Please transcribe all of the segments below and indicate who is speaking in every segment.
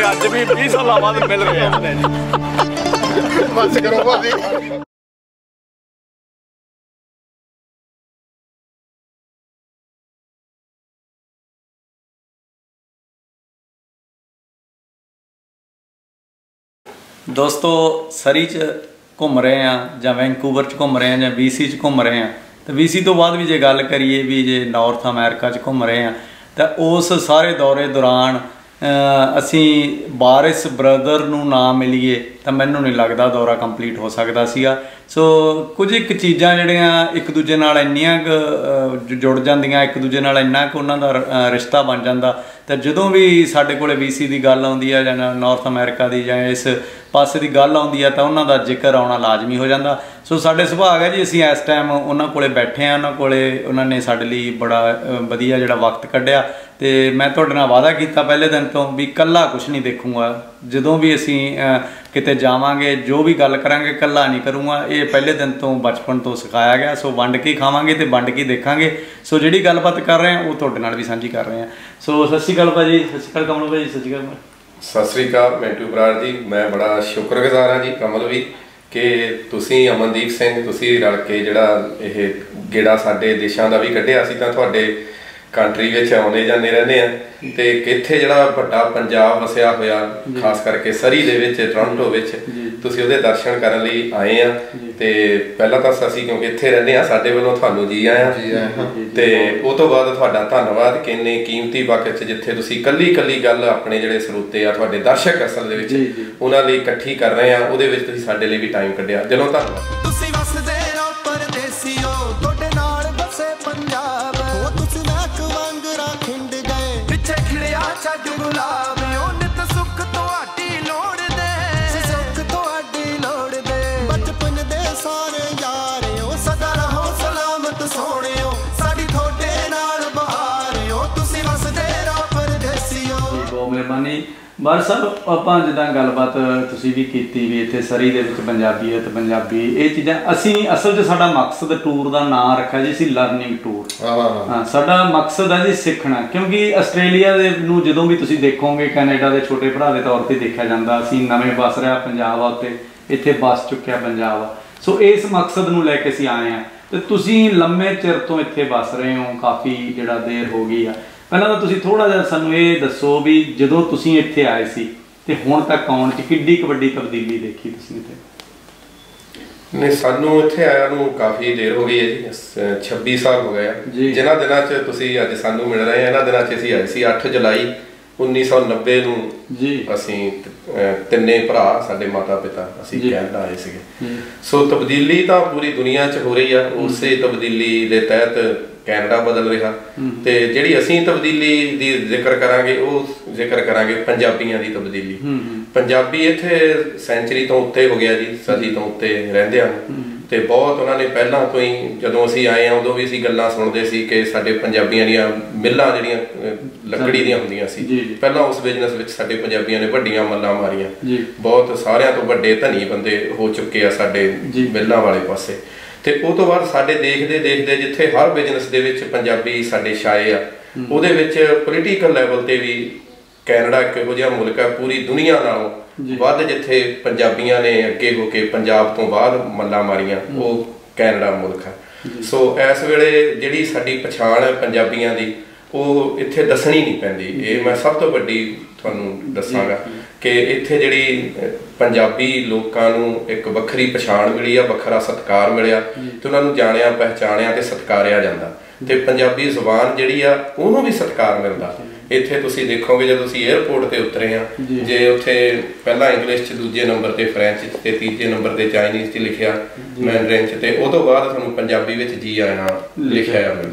Speaker 1: अज भी 20 साल बाद मिल रहे हैं। बस करो भाजी।
Speaker 2: दोस्तों सरी च घूम रहे हैं ਜਾਂ ਵੈਨਕੂਵਰ 'ਚ ਘੁੰਮ ਰਹੇ हैं ਜਾਂ BC 'ਚ ਘੁੰਮ ਰਹੇ हैं तो BC तो बाद भी जे गल करिए भी जे नॉर्थ अमेरिका 'ਚ घूम रहे हैं तो उस सारे दौरे दौरान ਅਸੀਂ ਵਾਰਿਸ ਬ੍ਰਦਰ ਨੂੰ ਨਾ ਮਿਲੀਏ ਤਾਂ ਮੈਨੂੰ ਨਹੀਂ ਲੱਗਦਾ ਦੌਰਾ ਕੰਪਲੀਟ ਹੋ ਸਕਦਾ ਸੀਗਾ। ਸੋ ਕੁਝ ਇੱਕ ਚੀਜ਼ਾਂ ਜਿਹੜੀਆਂ ਇੱਕ ਦੂਜੇ ਨਾਲ ਇੰਨੀਆਂ ਕੁ ਜੁੜ ਜਾਂਦੀਆਂ, ਇੱਕ ਦੂਜੇ ਨਾਲ ਇੰਨਾ ਕੁ ਉਹਨਾਂ ਦਾ ਰਿਸ਼ਤਾ ਬਣ ਜਾਂਦਾ। ਤਾਂ ਜਦੋਂ ਵੀ ਸਾਡੇ ਕੋਲ BC ਦੀ ਗੱਲ ਆਉਂਦੀ ਹੈ ਜਾਂ ਨਾਰਥ ਅਮਰੀਕਾ ਦੀ ਜਾਂ ਇਸ ਪਾਸੇ ਦੀ ਗੱਲ ਆਉਂਦੀ ਹੈ ਤਾਂ ਉਹਨਾਂ ਦਾ ਜ਼ਿਕਰ ਆਉਣਾ ਲਾਜ਼ਮੀ ਹੋ ਜਾਂਦਾ। ਸੋ ਸਾਡੇ ਸੁਭਾਗ ਹੈ ਜੀ ਅਸੀਂ ਇਸ ਟਾਈਮ ਉਹਨਾਂ ਕੋਲੇ ਬੈਠੇ ਹਾਂ, ਉਹਨਾਂ ਨੇ ਸਾਡੇ ਲਈ ਬੜਾ ਵਧੀਆ ਜਿਹੜਾ ਵਕਤ ਕੱਢਿਆ। ਤੇ ਮੈਂ ਤੁਹਾਡੇ ਨਾਲ ਵਾਅਦਾ ਕੀਤਾ ਪਹਿਲੇ ਦਿਨ ਤੋਂ ਵੀ ਇਕੱਲਾ ਕੁਛ ਨਹੀਂ ਦੇਖੂੰਗਾ। ਜਦੋਂ ਵੀ ਅਸੀਂ ਕਿਤੇ ਜਾਵਾਂਗੇ ਜੋ ਵੀ ਗੱਲ ਕਰਾਂਗੇ ਇਕੱਲਾ ਨਹੀਂ ਕਰੂੰਗਾ। ਇਹ ਪਹਿਲੇ ਦਿਨ ਤੋਂ ਬਚਪਨ ਤੋਂ ਸਿਖਾਇਆ ਗਿਆ। ਸੋ ਵੰਡ ਕੇ ਖਾਵਾਂਗੇ ਤੇ ਵੰਡ ਕੇ ਦੇਖਾਂਗੇ। ਸੋ ਜਿਹੜੀ ਗੱਲਬਾਤ ਕਰ ਰਹੇ ਹਾਂ ਉਹ ਤੁਹਾਡੇ ਨਾਲ ਵੀ ਸਾਂਝੀ ਕਰ ਰਹੇ ਹਾਂ। ਸੋ ਸਤਿ ਸ਼੍ਰੀ ਅਕਾਲ ਭਾਜੀ। ਸਤਿ ਸ਼੍ਰੀ ਅਕਾਲ ਕਮਲ ਭਾਜੀ। ਸਤਿ ਸ਼੍ਰੀ ਅਕਾਲ।
Speaker 3: ਸਤਿ ਸ਼੍ਰੀ ਅਕਾਲ ਮਿੰਟੂ ਬਰਾੜ ਜੀ। ਮੈਂ ਬੜਾ ਸ਼ੁਕਰਗੁਜ਼ਾਰ ਹਾਂ ਜੀ ਕਮਲ ਵੀ ਕਿ ਤੁਸੀਂ ਅਮਨਦੀਪ ਸਿੰਘ ਤੁਸੀਂ ਰਲ ਕੇ ਜਿਹੜਾ ਇਹ ਗੇੜਾ ਸਾਡੇ ਦੇਸ਼ਾਂ ਦਾ ਵੀ ਕੱਢਿਆ। ਅਸੀਂ ਤਾਂ ਤੁਹਾਡੇ ਕੰਟਰੀ ਵਿੱਚ ਆਉਂਦੇ ਜਾਂਦੇ ਰਹਿੰਦੇ ਆ ਤੇ ਕਿੱਥੇ ਜਿਹੜਾ ਵੱਡਾ ਪੰਜਾਬ ਵਸਿਆ ਹੋਇਆ ਖਾਸ ਕਰਕੇ ਸਰੀ ਦੇ ਵਿੱਚ ਟੋਰਾਂਟੋ ਵਿੱਚ ਤੁਸੀਂ ਉਹਦੇ ਦਰਸ਼ਨ ਕਰਨ ਲਈ ਆਏ ਆ। ਤੇ ਪਹਿਲਾਂ ਤਾਂ ਅਸੀਂ ਕਿਉਂਕਿ ਇੱਥੇ ਰਹਿੰਦੇ ਆ ਸਾਡੇ ਵੱਲੋਂ ਤੁਹਾਨੂੰ ਜੀ ਆਇਆਂ ਤੇ ਉਹ ਤੋਂ ਬਾਅਦ ਤੁਹਾਡਾ ਧੰਨਵਾਦ ਕਿ ਇੰਨੇ ਕੀਮਤੀ ਵਕਤ 'ਚ ਜਿੱਥੇ ਤੁਸੀਂ ਕੱਲੀ ਗੱਲ ਆਪਣੇ ਜਿਹੜੇ ਸਰੋਤੇ ਆ ਤੁਹਾਡੇ ਦਰਸ਼ਕ ਅਸਲ ਦੇ ਵਿੱਚ ਉਹਨਾਂ ਲਈ ਇਕੱਠੀ ਕਰ ਰਹੇ ਆ ਉਹਦੇ ਵਿੱਚ ਤੁਸੀਂ ਸਾਡੇ ਲਈ ਵੀ ਟਾਈਮ ਕੱਢਿਆ। ਦਿਲੋਂ ਧੰਨਵਾਦ। ਤੁਸੀਂ ਵਸਦੇ ਰਹੋ ਪਰਦੇਸੀਓ ਤੁਹਾਡੇ ਨਾਲ ਵਸੇ ਪੰਜਾਬ ਤੁਸੀਂ ਨਾਕ ਵਾਂਗਰਾ ਖਿੰਡ ਗਏ ਪਿੱਛੇ ਖਿੜਿਆ ਛੱਡ ਗੁਲਾਬਿਓ ਨਿਤ ਸੁੱਖ ਤੁਹਾਡੀ ਲੋੜ ਦੇ ਸੁੱਖ ਤੁਹਾਡੀ ਲੋੜ ਦੇ ਬਚਪਨ ਦੇ ਸਾਰੇ ਯਾਰਿਓ ਸਦਾ ਰਹੋ ਸਲਾਮਤ ਸੋਹਣਿਓ ਸਾਡੀ ਤੁਹਾਡੇ ਨਾਲ ਬਹਾਰਿਓ ਤੁਸੀਂ ਵਸਦੇ ਰਹੋ ਪਰਦੇਸੀਓ।
Speaker 2: ਬਹੁਤ ਮਿਹਰਬਾਨੀ ਬਾਰ ਸਾਹਿਬ। ਆਪਾਂ ਜਿੱਦਾਂ ਗੱਲਬਾਤ ਤੁਸੀਂ ਵੀ ਕੀਤੀ ਵੀ ਇੱਥੇ ਸਰੀ ਦੇ ਵਿੱਚ ਪੰਜਾਬੀਅਤ ਪੰਜਾਬੀ ਇਹ ਚੀਜ਼ਾਂ ਅਸੀਂ ਅਸਲ 'ਚ ਸਾਡਾ ਮਕਸਦ ਟੂਰ ਦਾ ਨਾਂ ਰੱਖਿਆ ਜੀ ਸੀ ਲਰਨਿੰਗ ਟੂਰ। ਹਾਂ ਸਾਡਾ ਮਕਸਦ ਹੈ ਜੀ ਸਿੱਖਣਾ। ਕਿਉਂਕਿ ਆਸਟ੍ਰੇਲੀਆ ਦੇ ਨੂੰ ਜਦੋਂ ਵੀ ਤੁਸੀਂ ਦੇਖੋਗੇ ਕੈਨੇਡਾ ਦੇ ਛੋਟੇ ਭਰਾ ਦੇ ਤੌਰ 'ਤੇ ਦੇਖਿਆ ਜਾਂਦਾ। ਅਸੀਂ ਨਵੇਂ ਵਸ ਰਿਹਾ ਪੰਜਾਬ ਆ ਉੱਤੇ ਇੱਥੇ ਵਸ ਚੁੱਕਿਆ ਪੰਜਾਬ ਆ। ਸੋ ਇਸ ਮਕਸਦ ਨੂੰ ਲੈ ਕੇ ਅਸੀਂ ਆਏ ਹਾਂ ਅਤੇ ਤੁਸੀਂ ਲੰਮੇ ਚਿਰ ਤੋਂ ਇੱਥੇ ਵਸ ਰਹੇ ਹੋ ਕਾਫੀ ਜਿਹੜਾ ਦੇਰ ਹੋ ਗਈ ਆ। ਪਹਿਲਾਂ ਤਾਂ ਤੁਸੀਂ ਥੋੜ੍ਹਾ ਜਿਹਾ ਸਾਨੂੰ ਇਹ ਦੱਸੋ ਵੀ ਜਦੋਂ ਤੁਸੀਂ ਇੱਥੇ ਆਏ ਸੀ ਤੇ ਹੁਣ ਤੱਕ ਆਉਣ 'ਚ ਕਿੱਡੀ ਕੁ ਵੱਡੀ ਤਬਦੀਲੀ ਦੇਖੀ ਤੁਸੀਂ ਇੱਥੇ?
Speaker 3: ਨਹੀਂ ਸਾਨੂੰ ਇੱਥੇ ਆਇਆ ਨੂੰ ਕਾਫੀ ਦੇਰ ਹੋ ਗਈ ਹੈ ਜੀ 26 ਸਾਲ ਹੋ ਗਏ ਆ। ਜਿਨ੍ਹਾਂ ਦਿਨਾਂ 'ਚ ਤੁਸੀਂ ਅੱਜ ਸਾਨੂੰ ਮਿਲ ਰਹੇ ਆ ਇਹਨਾਂ ਦਿਨਾਂ 'ਚ ਅਸੀਂ ਆਏ ਸੀ 8 ਜੁਲਾਈ 1990 ਨੂੰ ਅਸੀਂ ਤਿੰਨੇ ਭਰਾ ਸਾਡੇ ਮਾਤਾ ਪਿਤਾ ਅਸੀਂ ਕੈਨੇਡਾ ਆਏ ਸੀਗੇ। ਸੋ ਤਬਦੀਲੀ ਤਾਂ ਪੂਰੀ ਦੁਨੀਆ 'ਚ ਹੋ ਰਹੀ ਆ। ਉਸੇ ਤਬਦੀਲੀ ਦੇ ਤਹਿਤ ਕੈਨੇਡਾ ਬਦਲ ਰਿਹਾ ਤੇ ਜਿਹੜੀ ਅਸੀਂ ਤਬਦੀਲੀ ਦੀ ਜ਼ਿਕਰ ਕਰਾਂਗੇ ਉਹ ਜ਼ਿਕਰ ਕਰਾਂਗੇ ਪੰਜਾਬੀਆਂ ਦੀ ਤਬਦੀਲੀ। ਪੰਜਾਬੀ ਇੱਥੇ ਸੈਂਚਰੀ ਤੋਂ ਉੱਤੇ ਹੋ ਗਿਆ ਜੀ, ਸਦੀ ਤੋਂ ਉੱਤੇ ਰਹਿੰਦੇ ਹਨ ਤੇ ਬਹੁਤ ਉਹਨਾਂ ਨੇ ਪਹਿਲਾਂ ਤੋਂ ਹੀ ਜਦੋਂ ਅਸੀਂ ਆਏ ਹਾਂ ਉਦੋਂ ਵੀ ਅਸੀਂ ਗੱਲਾਂ ਸੁਣਦੇ ਸੀ ਕਿ ਸਾਡੇ ਪੰਜਾਬੀਆਂ ਦੀਆਂ ਮਿੱਲਾਂ ਜਿਹੜੀਆਂ ਲੱਕੜੀ ਦੀਆਂ ਹੁੰਦੀਆਂ ਸੀ ਪਹਿਲਾਂ ਉਸ ਬਿਜ਼ਨਸ ਵਿੱਚ ਸਾਡੇ ਪੰਜਾਬੀਆਂ ਨੇ ਵੱਡੀਆਂ ਮੱਲਾਂ ਮਾਰੀਆਂ। ਬਹੁਤ ਸਾਰਿਆਂ ਤੋਂ ਵੱਡੇ ਧਨੀ ਬੰਦੇ ਹੋ ਚੁੱਕੇ ਆ ਸਾਡੇ ਮਿੱਲਾਂ ਵਾਲੇ ਪਾਸੇ। ਤੇ ਉਹ ਤੋਂ ਬਾਅਦ ਸਾਡੇ ਦੇਖਦੇ ਜਿੱਥੇ ਹਰ ਬਿਜ਼ਨਸ ਦੇ ਵਿੱਚ ਪੰਜਾਬੀ ਸਾਡੇ ਛਾਏ ਆ ਉਹਦੇ ਵਿੱਚ ਪੋਲੀਟੀਕਲ ਲੈਵਲ ਤੇ ਵੀ ਕੈਨੇਡਾ ਇੱਕ ਇਹੋ ਜਿਹਾ ਮੁਲਕ ਹੈ ਪੂਰੀ ਦੁਨੀਆ ਨਾਲੋਂ ਵੱਧ ਜਿੱਥੇ ਪੰਜਾਬੀਆਂ ਨੇ ਅੱਗੇ ਹੋ ਕੇ ਪੰਜਾਬ ਤੋਂ ਬਾਅਦ ਮੱਲਾਂ ਮਾਰੀਆਂ ਉਹ ਕੈਨੇਡਾ ਮੁਲਕ ਹੈ। ਸੋ ਇਸ ਵੇਲੇ ਜਿਹੜੀ ਸਾਡੀ ਪਛਾਣ ਹੈ ਪੰਜਾਬੀਆਂ ਦੀ ਉਹ ਇੱਥੇ ਦੱਸਣੀ ਨਹੀਂ ਪੈਂਦੀ। ਇਹ ਮੈਂ ਸਭ ਤੋਂ ਵੱਡੀ ਤੁਹਾਨੂੰ ਦੱਸਾਂਗਾ ਕਿ ਇੱਥੇ ਜਿਹੜੀ ਪੰਜਾਬੀ ਲੋਕਾਂ ਨੂੰ ਇੱਕ ਵੱਖਰੀ ਪਛਾਣ ਮਿਲੀ ਆ, ਵੱਖਰਾ ਸਤਿਕਾਰ ਮਿਲਿਆ ਤੇ ਉਹਨਾਂ ਨੂੰ ਜਾਣਿਆ ਪਹਿਚਾਣਿਆ ਤੇ ਸਤਿਕਾਰਿਆ ਜਾਂਦਾ ਤੇ ਪੰਜਾਬੀ ਜ਼ੁਬਾਨ ਜਿਹੜੀ ਆ ਉਹਨੂੰ ਵੀ ਸਤਿਕਾਰ ਮਿਲਦਾ। ਇੱਥੇ ਤੁਸੀਂ ਦੇਖੋਗੇ ਜਦੋਂ ਤੁਸੀਂ 에ਅਰਪੋਰਟ ਤੇ ਉਤਰੇ ਆ ਜੇ ਉੱਥੇ ਪਹਿਲਾਂ ਇੰਗਲਿਸ਼ 'ਚ ਦੂਜੇ ਨੰਬਰ ਤੇ ਫਰੈਂਚ 'ਚ ਤੇ ਤੀਜੇ ਨੰਬਰ ਤੇ ਚਾਈਨੀਜ਼ 'ਚ ਲਿਖਿਆ ਮੈਂਡਰਿਨ 'ਚ ਤੇ ਉਹ ਤੋਂ ਬਾਅਦ ਤੁਹਾਨੂੰ ਪੰਜਾਬੀ ਵਿੱਚ ਜੀ ਆਇਆਂ ਲਿਖਿਆ ਆ।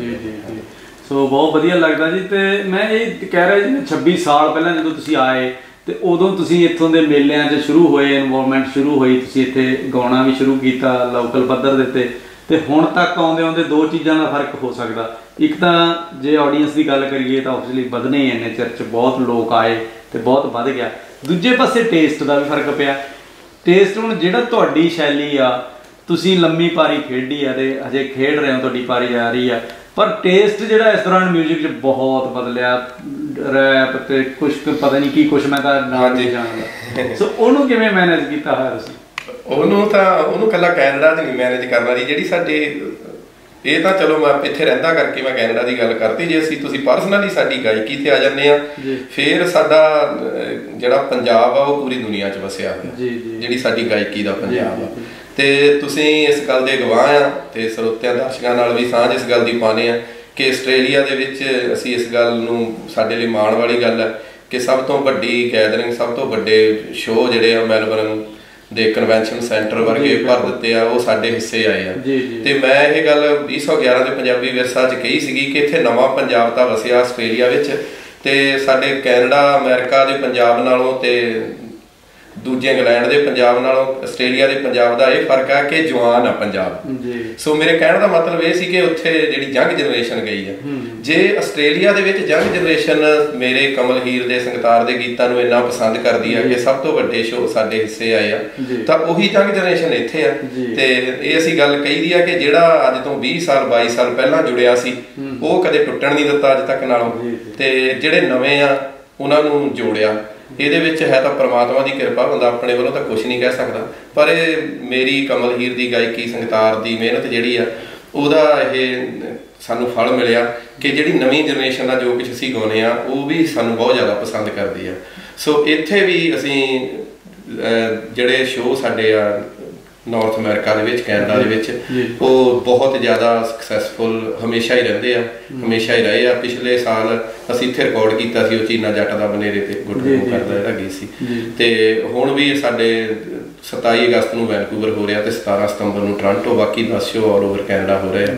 Speaker 2: ਸੋ ਬਹੁਤ ਵਧੀਆ ਲੱਗਦਾ ਜੀ। ਤੇ ਮੈਂ ਇਹ ਕਹਿ ਰਿਹਾ ਜੀ 26 ਸਾਲ ਪਹਿਲਾਂ ਜਦੋਂ ਤੁਸੀਂ ਆਏ ਤੇ ਉਦੋਂ ਤੁਸੀਂ ਇੱਥੋਂ ਦੇ ਮੇਲਿਆਂ 'ਚ ਸ਼ੁਰੂ ਹੋਏ ਇਨਵੋਲਵਮੈਂਟ ਸ਼ੁਰੂ ਹੋਈ ਤੁਸੀਂ ਇੱਥੇ ਗਾਉਣਾ ਵੀ ਸ਼ੁਰੂ ਕੀਤਾ ਲੋਕਲ ਪੱਧਰ ਦੇ ਉੱਤੇ ਤੇ ਹੁਣ ਤੱਕ ਆਉਂਦੇ ਦੋ ਚੀਜ਼ਾਂ ਦਾ ਫਰਕ ਹੋ ਸਕਦਾ। ਇੱਕ ਤਾਂ ਜੇ ਆਡੀਅੰਸ ਦੀ ਗੱਲ ਕਰੀਏ ਤਾਂ ਓਬਵੀਅਸਲੀ ਵਧਣੇ ਹੀ ਇੰਨੇ ਚਿਰ 'ਚ ਬਹੁਤ ਲੋਕ ਆਏ ਤੇ ਬਹੁਤ ਵੱਧ ਗਿਆ। ਦੂਜੇ ਪਾਸੇ ਟੇਸਟ ਦਾ ਵੀ ਫਰਕ ਪਿਆ। ਟੇਸਟ ਹੁਣ ਜਿਹੜਾ ਤੁਹਾਡੀ ਸ਼ੈਲੀ ਆ ਤੁਸੀਂ ਲੰਮੀ ਪਾਰੀ ਖੇਡੀ ਆ ਤੇ ਹਜੇ ਖੇਡ ਰਹੇ ਹੋ ਤੁਹਾਡੀ ਪਾਰੀ ਆ ਰਹੀ ਆ ਪਰ ਟੇਸਟ ਜਿਹੜਾ ਇਸ ਦੌਰਾਨ ਮਿਊਜ਼ਿਕ 'ਚ ਬਹੁਤ ਬਦਲਿਆ। ਰੈਪ ਤੇ ਕੁਛ ਪਤਾ ਨਹੀਂ ਕੀ ਕੁਛ, ਮੈਂ ਤਾਂ ਨਾਮ ਨਹੀਂ ਜਾਣਦਾ। ਸੋ ਉਹਨੂੰ ਕਿਵੇਂ ਮੈਨੇਜ ਕੀਤਾ ਹੋਇਆ ਤੁਸੀਂ?
Speaker 3: ਉਹਨੂੰ ਕੱਲਾ ਕੈਨੇਡਾ 'ਚ ਨਹੀਂ ਮੈਨੇਜ ਕਰਨਾ ਜੀ। ਜਿਹੜੀ ਸਾਡੇ ਇਹ ਤਾਂ ਚਲੋ ਮੈਂ ਇੱਥੇ ਰਹਿੰਦਾ ਕਰਕੇ ਮੈਂ ਕੈਨੇਡਾ ਦੀ ਗੱਲ ਕਰਤੀ। ਜੇ ਤੁਸੀਂ ਪਰਸਨਲੀ ਸਾਡੀ ਗਾਇਕੀ ਤੇ ਆ ਜਾਂਦੇ ਆ, ਫਿਰ ਸਾਡਾ ਜਿਹੜਾ ਪੰਜਾਬ ਆ ਉਹ ਪੂਰੀ ਦੁਨੀਆ 'ਚ ਵਸਿਆ ਹੋਇਆ, ਜਿਹੜੀ ਸਾਡੀ ਗਾਇਕੀ ਦਾ ਪੰਜਾਬ ਆ। ਤੇ ਤੁਸੀਂ ਇਸ ਗੱਲ ਦੇ ਗਵਾਹ ਆ ਤੇ ਸਰੋਤਿਆਂ ਦਰਸ਼ਕਾਂ ਨਾਲ ਵੀ ਸਾਂਝ ਇਸ ਗੱਲ ਦੀ ਪਾਉਂਦੇ ਆ ਕਿ ਆਸਟ੍ਰੇਲੀਆ ਦੇ ਵਿੱਚ ਅਸੀਂ ਇਸ ਗੱਲ ਨੂੰ, ਸਾਡੇ ਲਈ ਮਾਣ ਵਾਲੀ ਗੱਲ ਹੈ ਕਿ ਸਭ ਤੋਂ ਵੱਡੀ ਗੈਦਰਿੰਗ, ਸਭ ਤੋਂ ਵੱਡੇ ਸ਼ੋਅ ਜਿਹੜੇ ਆ ਮੈਲਬਰਨ ਦੇ ਕਨਵੈਨਸ਼ਨ ਸੈਂਟਰ ਵਰਗੇ ਭਰ ਦਿੱਤੇ ਆ, ਉਹ ਸਾਡੇ ਹਿੱਸੇ ਆਏ ਆ। ਤੇ ਮੈਂ ਇਹ ਗੱਲ 2011 ਦੇ ਪੰਜਾਬੀ ਵਿਰਸਾ 'ਚ ਕਹੀ ਸੀਗੀ ਕਿ ਇੱਥੇ ਨਵਾਂ ਪੰਜਾਬ ਤਾਂ ਵਸਿਆ ਆਸਟ੍ਰੇਲੀਆ ਵਿੱਚ, ਤੇ ਸਾਡੇ ਕੈਨੇਡਾ ਅਮਰੀਕਾ ਦੇ ਪੰਜਾਬ ਨਾਲੋਂ ਤੇ ਦੂਜੇ ਇੰਗਲੈਂਡ ਦੇ ਪੰਜਾਬ ਨਾਲੋਂ ਆਸਟ੍ਰੇਲੀਆ ਦੇ ਪੰਜਾਬ ਦਾ ਇਹ ਫਰਕ ਹੈ ਕਿ ਜਵਾਨ ਆ ਪੰਜਾਬ। ਸੋ ਮੇਰੇ ਕਹਿਣ ਦਾ ਮਤਲਬ ਇਹ ਸੀ ਕਿ ਉੱਥੇ ਜਿਹੜੀ ਯੰਗ ਜਨਰੇਸ਼ਨ ਗਈ ਆ, ਜੇ ਆਸਟ੍ਰੇਲੀਆ ਦੇ ਵਿੱਚ ਯੰਗ ਜਨਰੇਸ਼ਨ ਮੇਰੇ ਕਮਲ ਹੀਰ ਦੇ ਸੰਗਤਾਰ ਦੇ ਗੀਤਾਂ ਨੂੰ ਇੰਨਾ ਪਸੰਦ ਕਰਦੀ ਆ ਕਿ ਸਭ ਤੋਂ ਵੱਡੇ ਸ਼ੋਅ ਸਾਡੇ ਹਿੱਸੇ ਆਏ ਆ, ਤਾਂ ਉਹੀ ਯੰਗ ਜਨਰੇਸ਼ਨ ਇੱਥੇ ਆ। ਤੇ ਇਹ ਅਸੀਂ ਗੱਲ ਕਹੀ ਦੀ ਆ ਕਿ ਜਿਹੜਾ ਅੱਜ ਤੋਂ 20 ਸਾਲ 22 ਸਾਲ ਪਹਿਲਾਂ ਜੁੜਿਆ ਸੀ ਉਹ ਕਦੇ ਟੁੱਟਣ ਨਹੀਂ ਦਿੱਤਾ ਅੱਜ ਤੱਕ ਨਾਲੋਂ, ਤੇ ਜਿਹੜੇ ਨਵੇਂ ਆ ਉਹਨਾਂ ਨੂੰ ਜੋੜਿਆ। ਇਹਦੇ ਵਿੱਚ ਹੈ ਤਾਂ ਪ੍ਰਮਾਤਮਾ ਦੀ ਕਿਰਪਾ, ਬੰਦਾ ਆਪਣੇ ਵੱਲੋਂ ਤਾਂ ਕੁਛ ਨਹੀਂ ਕਹਿ ਸਕਦਾ, ਪਰ ਇਹ ਮੇਰੀ ਕਮਲ ਹੀਰ ਦੀ ਗਾਇਕੀ, ਸੰਗਤਾਰ ਦੀ ਮਿਹਨਤ ਜਿਹੜੀ ਆ ਉਹਦਾ ਇਹ ਸਾਨੂੰ ਫਲ ਮਿਲਿਆ ਕਿ ਜਿਹੜੀ ਨਵੀਂ ਜਨਰੇਸ਼ਨ ਦਾ ਜੋ ਕੁਛ ਅਸੀਂ ਗਾਉਂਦੇ ਆ ਉਹ ਵੀ ਸਾਨੂੰ ਬਹੁਤ ਜ਼ਿਆਦਾ ਪਸੰਦ ਕਰਦੀ ਆ। ਸੋ ਇੱਥੇ ਵੀ ਅਸੀਂ ਜਿਹੜੇ ਸ਼ੋਅ ਸਾਡੇ ਆ ਨਾਰਥ ਅਮਰੀਕਾ ਦੇ ਵਿੱਚ, ਕੈਨੇਡਾ ਦੇ ਵਿੱਚ, ਉਹ ਬਹੁਤ ਜ਼ਿਆਦਾ ਸਕਸੈਸਫੁਲ ਹਮੇਸ਼ਾ ਹੀ ਰਹਿੰਦੇ ਆ, ਹਮੇਸ਼ਾ ਹੀ ਰਹੇ ਆ। ਪਿਛਲੇ ਸਾਲ ਅਸੀਂ ਇੱਥੇ ਰਿਕਾਰਡ ਕੀਤਾ ਸੀ ਉਹ ਚੀਨਾ ਜੱਟ ਦਾ ਬਨੇਰੇ ਤੇ ਗੁੱਟੂ ਕਰਦਾ ਜਿਹੜਾ ਗੀਤ ਸੀ, ਤੇ ਹੁਣ ਵੀ ਸਾਡੇ 27 ਅਗਸਤ ਨੂੰ ਵੈਨਕੂਵਰ ਹੋ ਰਿਹਾ ਤੇ 17 ਸਤੰਬਰ ਨੂੰ ਟੋਰਾਂਟੋ, ਬਾਕੀ 10 ਸ਼ੋਅ ਆਲ ਓਵਰ ਕੈਨੇਡਾ ਹੋ ਰਹੇ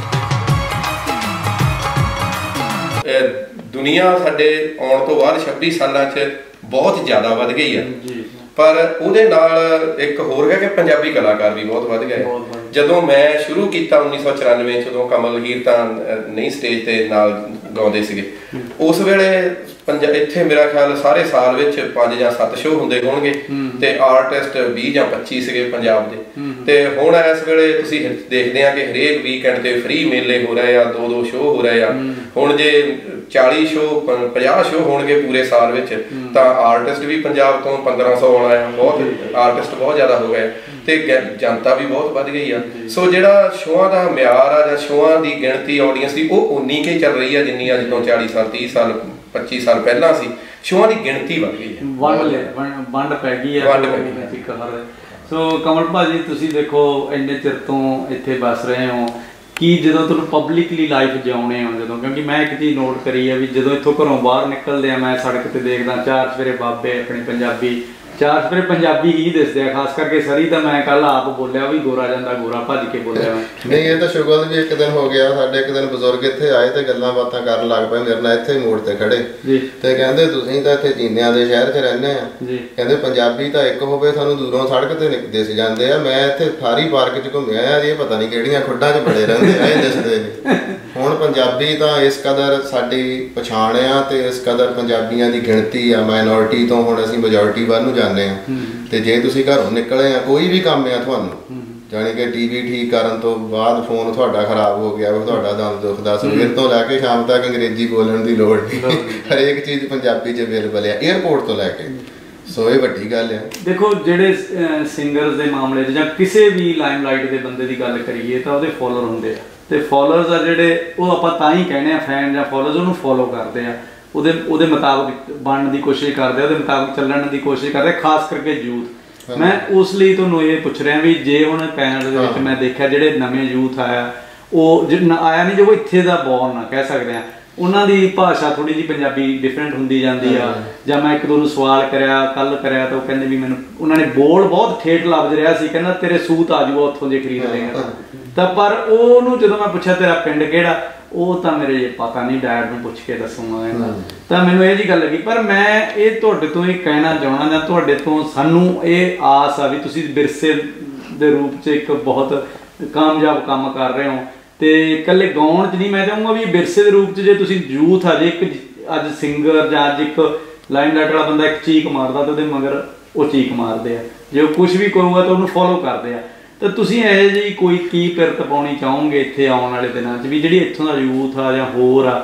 Speaker 3: ਆ। ਦੁਨੀਆ ਸਾਡੇ ਆਉਣ ਤੋਂ ਬਾਅਦ 26 ਸਾਲਾਂ 'ਚ ਬਹੁਤ ਜ਼ਿਆਦਾ ਵੱਧ ਗਈ ਆ, ਪਰ ਉਹਦੇ ਨਾਲ ਇੱਕ ਹੋਰ ਹੈ ਕਿ ਪੰਜਾਬੀ ਕਲਾਕਾਰ ਵੀ ਬਹੁਤ ਵੱਧ ਗਏ। ਜਦੋਂ ਮੈਂ ਸ਼ੁਰੂ ਕੀਤਾ 1994 'ਚ, ਉਦੋਂ ਕਮਲ ਹੀਰ ਤਾਂ ਨਹੀਂ ਸਟੇਜ ਤੇ ਨਾਲ ਗਾਉਂਦੇ ਸੀਗੇ, ਉਸ ਵੇਲੇ ਇੱਥੇ ਮੇਰਾ ਖਿਆਲ ਸਾਰੇ ਸਾਲ ਵਿੱਚ 5 ਜਾਂ 7 ਸ਼ੋਅ ਹੁੰਦੇ ਹੋਣਗੇ ਤੇ ਆਰਟਿਸਟ 20 ਜਾਂ 25 ਸੀਗੇ ਪੰਜਾਬ ਦੇ। ਤੇ ਹੁਣ ਇਸ ਵੇਲੇ ਤੁਸੀਂ ਦੇਖਦੇ ਆ ਕਿ ਹਰੇਕ ਵੀਕਐਂਡ ਤੇ ਫ੍ਰੀ ਮੇਲੇ ਹੋ ਰਹੇ ਆ, 2-2 ਸ਼ੋਅ ਹੋ ਰਹੇ ਆ। ਹੁਣ ਜੇ 40 ਸ਼ੋਅ 50 ਸ਼ੋਅ ਹੋਣਗੇ ਪੂਰੇ ਸਾਲ ਵਿੱਚ, ਤਾਂ ਆਰਟਿਸਟ ਵੀ ਪੰਜਾਬ ਤੋਂ 1500 ਆਉਣਾ ਆ, ਬਹੁਤ ਆਰਟਿਸਟ ਬਹੁਤ ਜ਼ਿਆਦਾ ਹੋ ਗਏ ਤੇ ਜਨਤਾ ਵੀ ਬਹੁਤ ਵੱਧ ਗਈ ਆ। ਸੋ ਜਿਹੜਾ ਸ਼ੋਆਂ ਦਾ ਮਿਆਰ ਆ ਜਾਂ ਸ਼ੋਆਂ ਦੀ ਗਿਣਤੀ ਆਡੀਅנס ਦੀ, ਉਹ ਉਨੀ ਕੇ ਚੱਲ ਰਹੀ ਆ ਜਿੰਨੀ ਅੱਜ ਤੋਂ 40 ਸਾਲ 30 ਸਾਲ 25 ਸਾਲ ਪਹਿਲਾਂ ਸੀ। ਸ਼ੋਆਂ ਦੀ ਗਿਣਤੀ ਵੱਧ ਗਈ ਹੈ,
Speaker 2: ਵੰਡ ਪੈ ਗਈ ਹੈ। ਸੋ ਕਮਲ ਭਾਜੀ, ਤੁਸੀਂ ਦੇਖੋ ਇੰਨੇ ਚਿਰ ਤੋਂ ਇੱਥੇ ਵਸ ਰਹੇ ਹੋ, ਕਿ ਜਦੋਂ ਤੁਹਾਨੂੰ ਪਬਲਿਕਲੀ ਲਾਈਫ ਜਿਉਣੇ ਹੋ, ਜਦੋਂ, ਕਿਉਂਕਿ ਮੈਂ ਇੱਕ ਚੀਜ਼ ਨੋਟ ਕਰੀ ਹੈ ਵੀ ਜਦੋਂ ਇੱਥੋਂ ਘਰੋਂ ਬਾਹਰ ਨਿਕਲਦੇ ਆ, ਮੈਂ ਸੜਕ ਤੇ ਦੇਖਦਾ 4 ਸਵੇਰੇ ਬਾਬੇ ਆਪਣੇ ਪੰਜਾਬੀ, 4 ਸਵੇਰੇ ਪੰਜਾਬੀ ਹੀ ਦਿਸਦੇ ਆ। ਖਾਸ ਕਰਕੇ ਸਰੀ ਤਾਂ ਮੈਂ ਕੱਲ ਆਪ ਬੋਲਿਆ ਵੀ ਗੋਰਾ ਜਾਂਦਾ ਗੋਰਾ, ਭੱਜ ਕੇ ਬੋਲਿਆ
Speaker 1: ਨਹੀਂ। ਇਹ ਤਾਂ ਸ਼ੁਗਲ ਵੀ ਇੱਕ ਦਿਨ ਹੋ ਗਿਆ, ਸਾਡੇ ਇੱਕ ਦਿਨ ਬਜ਼ੁਰਗ ਇੱਥੇ ਆਏ ਤੇ ਗੱਲਾਂ ਬਾਤਾਂ ਕਰਨ ਲੱਗ ਪਏ ਮੇਰੇ ਨਾਲ ਇੱਥੇ ਮੋੜ ਤੇ ਖੜੇ, ਤੇ ਕਹਿੰਦੇ ਤੁਸੀਂ ਤਾਂ ਇੱਥੇ ਜੀਨਿਆਂ ਦੇ ਸ਼ਹਿਰ 'ਚ ਰਹਿੰਦੇ ਆ, ਕਹਿੰਦੇ ਪੰਜਾਬੀ ਤਾਂ ਇੱਕ ਹੋਵੇ, ਸਾਨੂੰ ਦੂਰੋਂ ਸੜਕ ਤੇ ਦਿਸ ਜਾਂਦੇ ਆ। ਮੈਂ ਇੱਥੇ ਸਾਰੀ ਪਾਰਕ 'ਚ ਘੁੰਮਿਆ ਆ, ਇਹ ਪਤਾ ਨਹੀਂ ਕਿਹੜੀਆਂ ਖੁੱਡਾਂ 'ਚ ਬੜੇ ਰਹਿੰਦੇ ਆ, ਇਹ ਦਿਸਦੇ ਨੇ। ਹੁਣ ਪੰਜਾਬੀ ਤਾਂ ਇਸ ਕਦਰ ਸਾਡੀ ਪਛਾਣ ਆ ਤੇ ਇਸ ਕਦਰ ਪੰਜਾਬੀਆਂ ਦੀ ਗਿਣਤੀ ਆ, ਮਾਈਨੋਰਿਟੀ ਤੋਂ ਹੁਣ ਅਸੀਂ ਮੈਜੋਰਿਟੀ ਵੱਲ ਨੂੰ ਜਾਂਦੇ ਆ। ਤੇ ਜੇ ਤੁਸੀਂ ਘਰੋਂ ਨਿਕਲੇ ਆ, ਕੋਈ ਵੀ ਕੰਮ ਆ ਤੁਹਾਨੂੰ, ਜਾਣੀ ਕਿ ਟੀਵੀ ਠੀਕ ਕਰਨ ਤੋਂ ਬਾਅਦ ਫੋਨ ਤੁਹਾਡਾ ਖਰਾਬ ਹੋ ਗਿਆ, ਤੁਹਾਡਾ ਦਮ ਦੁਖਦਾ, ਸਵੇਰ ਤੋਂ ਲੈ ਕੇ ਸ਼ਾਮ ਤੱਕ ਅੰਗਰੇਜ਼ੀ ਬੋਲਣ ਦੀ ਲੋੜ ਨਹੀਂ, ਹਰੇਕ ਚੀਜ਼ ਪੰਜਾਬੀ 'ਚ ਅਵੇਲੇਬਲ ਆ, ਏਅਰਪੋਰਟ ਤੋਂ ਲੈ ਕੇ। ਸੋ ਇਹ ਵੱਡੀ ਗੱਲ ਆ।
Speaker 2: ਦੇਖੋ ਜਿਹੜੇ ਸਿੰਗਰਸ ਦੇ ਮਾਮਲੇ 'ਚ ਜਾਂ ਕਿਸੇ ਵੀ ਲਾਈਮਲਾਈਟ ਦੇ ਬੰਦੇ ਦੀ ਗੱਲ ਕਰੀਏ ਤਾਂ ਉਹਦੇ ਫੋਲੋਅਰ ਹੁੰਦੇ ਆ, ਤੇ ਫੋਲੋਅਰਸ ਆ ਜਿਹੜੇ, ਉਹ ਆਪਾਂ ਤਾਂ ਹੀ ਕਹਿੰਦੇ ਆ ਫੈਨ ਜਾਂ ਫੋਲੋਅਰਸ, ਉਹਨੂੰ ਫੋਲੋ ਕਰਦੇ ਆ, ਉਹਦੇ ਮੁਤਾਬਕ ਬਣਨ ਦੀ ਕੋਸ਼ਿਸ਼ ਕਰਦੇ, ਉਹਦੇ ਮੁਤਾਬਕ ਚੱਲਣ ਦੀ ਕੋਸ਼ਿਸ਼ ਕਰਦੇ, ਖਾਸ ਕਰਕੇ ਯੂਥ। ਮੈਂ ਉਸ ਲਈ ਤੁਹਾਨੂੰ ਇਹ ਪੁੱਛ ਰਿਹਾ ਵੀ ਜੇ ਹੁਣ ਪੈਨਲ ਦੇ ਵਿੱਚ ਮੈਂ ਦੇਖਿਆ ਜਿਹੜੇ ਨਵੇਂ ਯੂਥ ਆਇਆ, ਉਹ ਆਇਆ ਨਹੀਂ ਜੋ ਇੱਥੇ ਦਾ ਬੋਰਨ ਆ ਕਹਿ ਸਕਦੇ ਆ, ਉਹਨਾਂ ਦੀ ਭਾਸ਼ਾ ਥੋੜੀ ਜਿਹੀ ਪੰਜਾਬੀ ਡਿਫਰੈਂਟ ਹੁੰਦੀ ਜਾਂਦੀ ਆ। ਜਾਂ ਮੈਂ ਇੱਕ ਦੋ ਨੂੰ ਸਵਾਲ ਕੱਲ ਕਰਿਆ ਤਾਂ ਉਹ ਕਹਿੰਦੇ ਵੀ ਮੈਨੂੰ, ਉਹਨਾਂ ਨੇ ਬੋਲ ਬਹੁਤ ਠੇਠ ਲਫ਼ਜ਼ ਰਿਹਾ ਸੀ, ਕਹਿੰਦਾ ਤੇਰੇ ਸੂਤ ਆ ਜੂਗਾ ਉੱਥੋਂ ਜੇ ਖਰੀਦ ਲਏਗਾ ਤਾਂ। ਪਰ ਉਹਨੂੰ ਜਦੋਂ ਮੈਂ ਪੁੱਛਿਆ ਤੇਰਾ ਪਿੰਡ ਕਿਹੜਾ, ਉਹ ਤਾਂ ਮੇਰੇ ਪਤਾ ਨਹੀਂ, ਡੈਡ ਨੂੰ ਪੁੱਛ ਕੇ ਦੱਸੂਗਾ ਕਹਿੰਦਾ। ਤਾਂ ਮੈਨੂੰ ਇਹ ਜਿਹੀ ਗੱਲ ਲੱਗੀ। ਪਰ ਮੈਂ ਇਹ ਤੁਹਾਡੇ ਤੋਂ ਇਹ ਕਹਿਣਾ ਚਾਹੁੰਦਾ, ਜਾਂ ਤੁਹਾਡੇ ਤੋਂ ਸਾਨੂੰ ਇਹ ਆਸ ਆ ਵੀ ਤੁਸੀਂ ਵਿਰਸੇ ਦੇ ਰੂਪ 'ਚ ਇੱਕ ਬਹੁਤ ਕਾਮਯਾਬ ਕੰਮ ਕਰ ਰਹੇ ਹੋ, ਤੇ ਇਕੱਲੇ ਗਾਉਣ 'ਚ ਨਹੀਂ, ਮੈਂ ਚਾਹੂੰਗਾ ਵੀ ਵਿਰਸੇ ਦੇ ਰੂਪ 'ਚ ਜੇ ਤੁਸੀਂ ਯੂਥ ਆ, ਜੇ ਇੱਕ ਅੱਜ ਸਿੰਗਰ ਜਾਂ ਅੱਜ ਇੱਕ ਲਾਈਮਲਾਈਟ ਵਾਲਾ ਬੰਦਾ ਇੱਕ ਚੀਕ ਮਾਰਦਾ ਤਾਂ ਉਹਦੇ ਮਗਰ ਉਹ ਚੀਕ ਮਾਰਦੇ ਆ, ਜੇ ਉਹ ਕੁਛ ਵੀ ਕਰੂਗਾ ਤਾਂ ਉਹਨੂੰ ਫੋਲੋ ਕਰਦੇ ਆ। ਤਾਂ ਤੁਸੀਂ ਇਹੋ ਜਿਹੀ ਕੋਈ ਕੀ ਪਿਰਤ ਪਾਉਣੀ ਚਾਹੋਗੇ ਇੱਥੇ ਆਉਣ ਵਾਲੇ ਦਿਨਾਂ 'ਚ ਵੀ ਜਿਹੜੀ ਇੱਥੋਂ ਦਾ ਯੂਥ ਆ ਜਾਂ ਹੋਰ ਆ,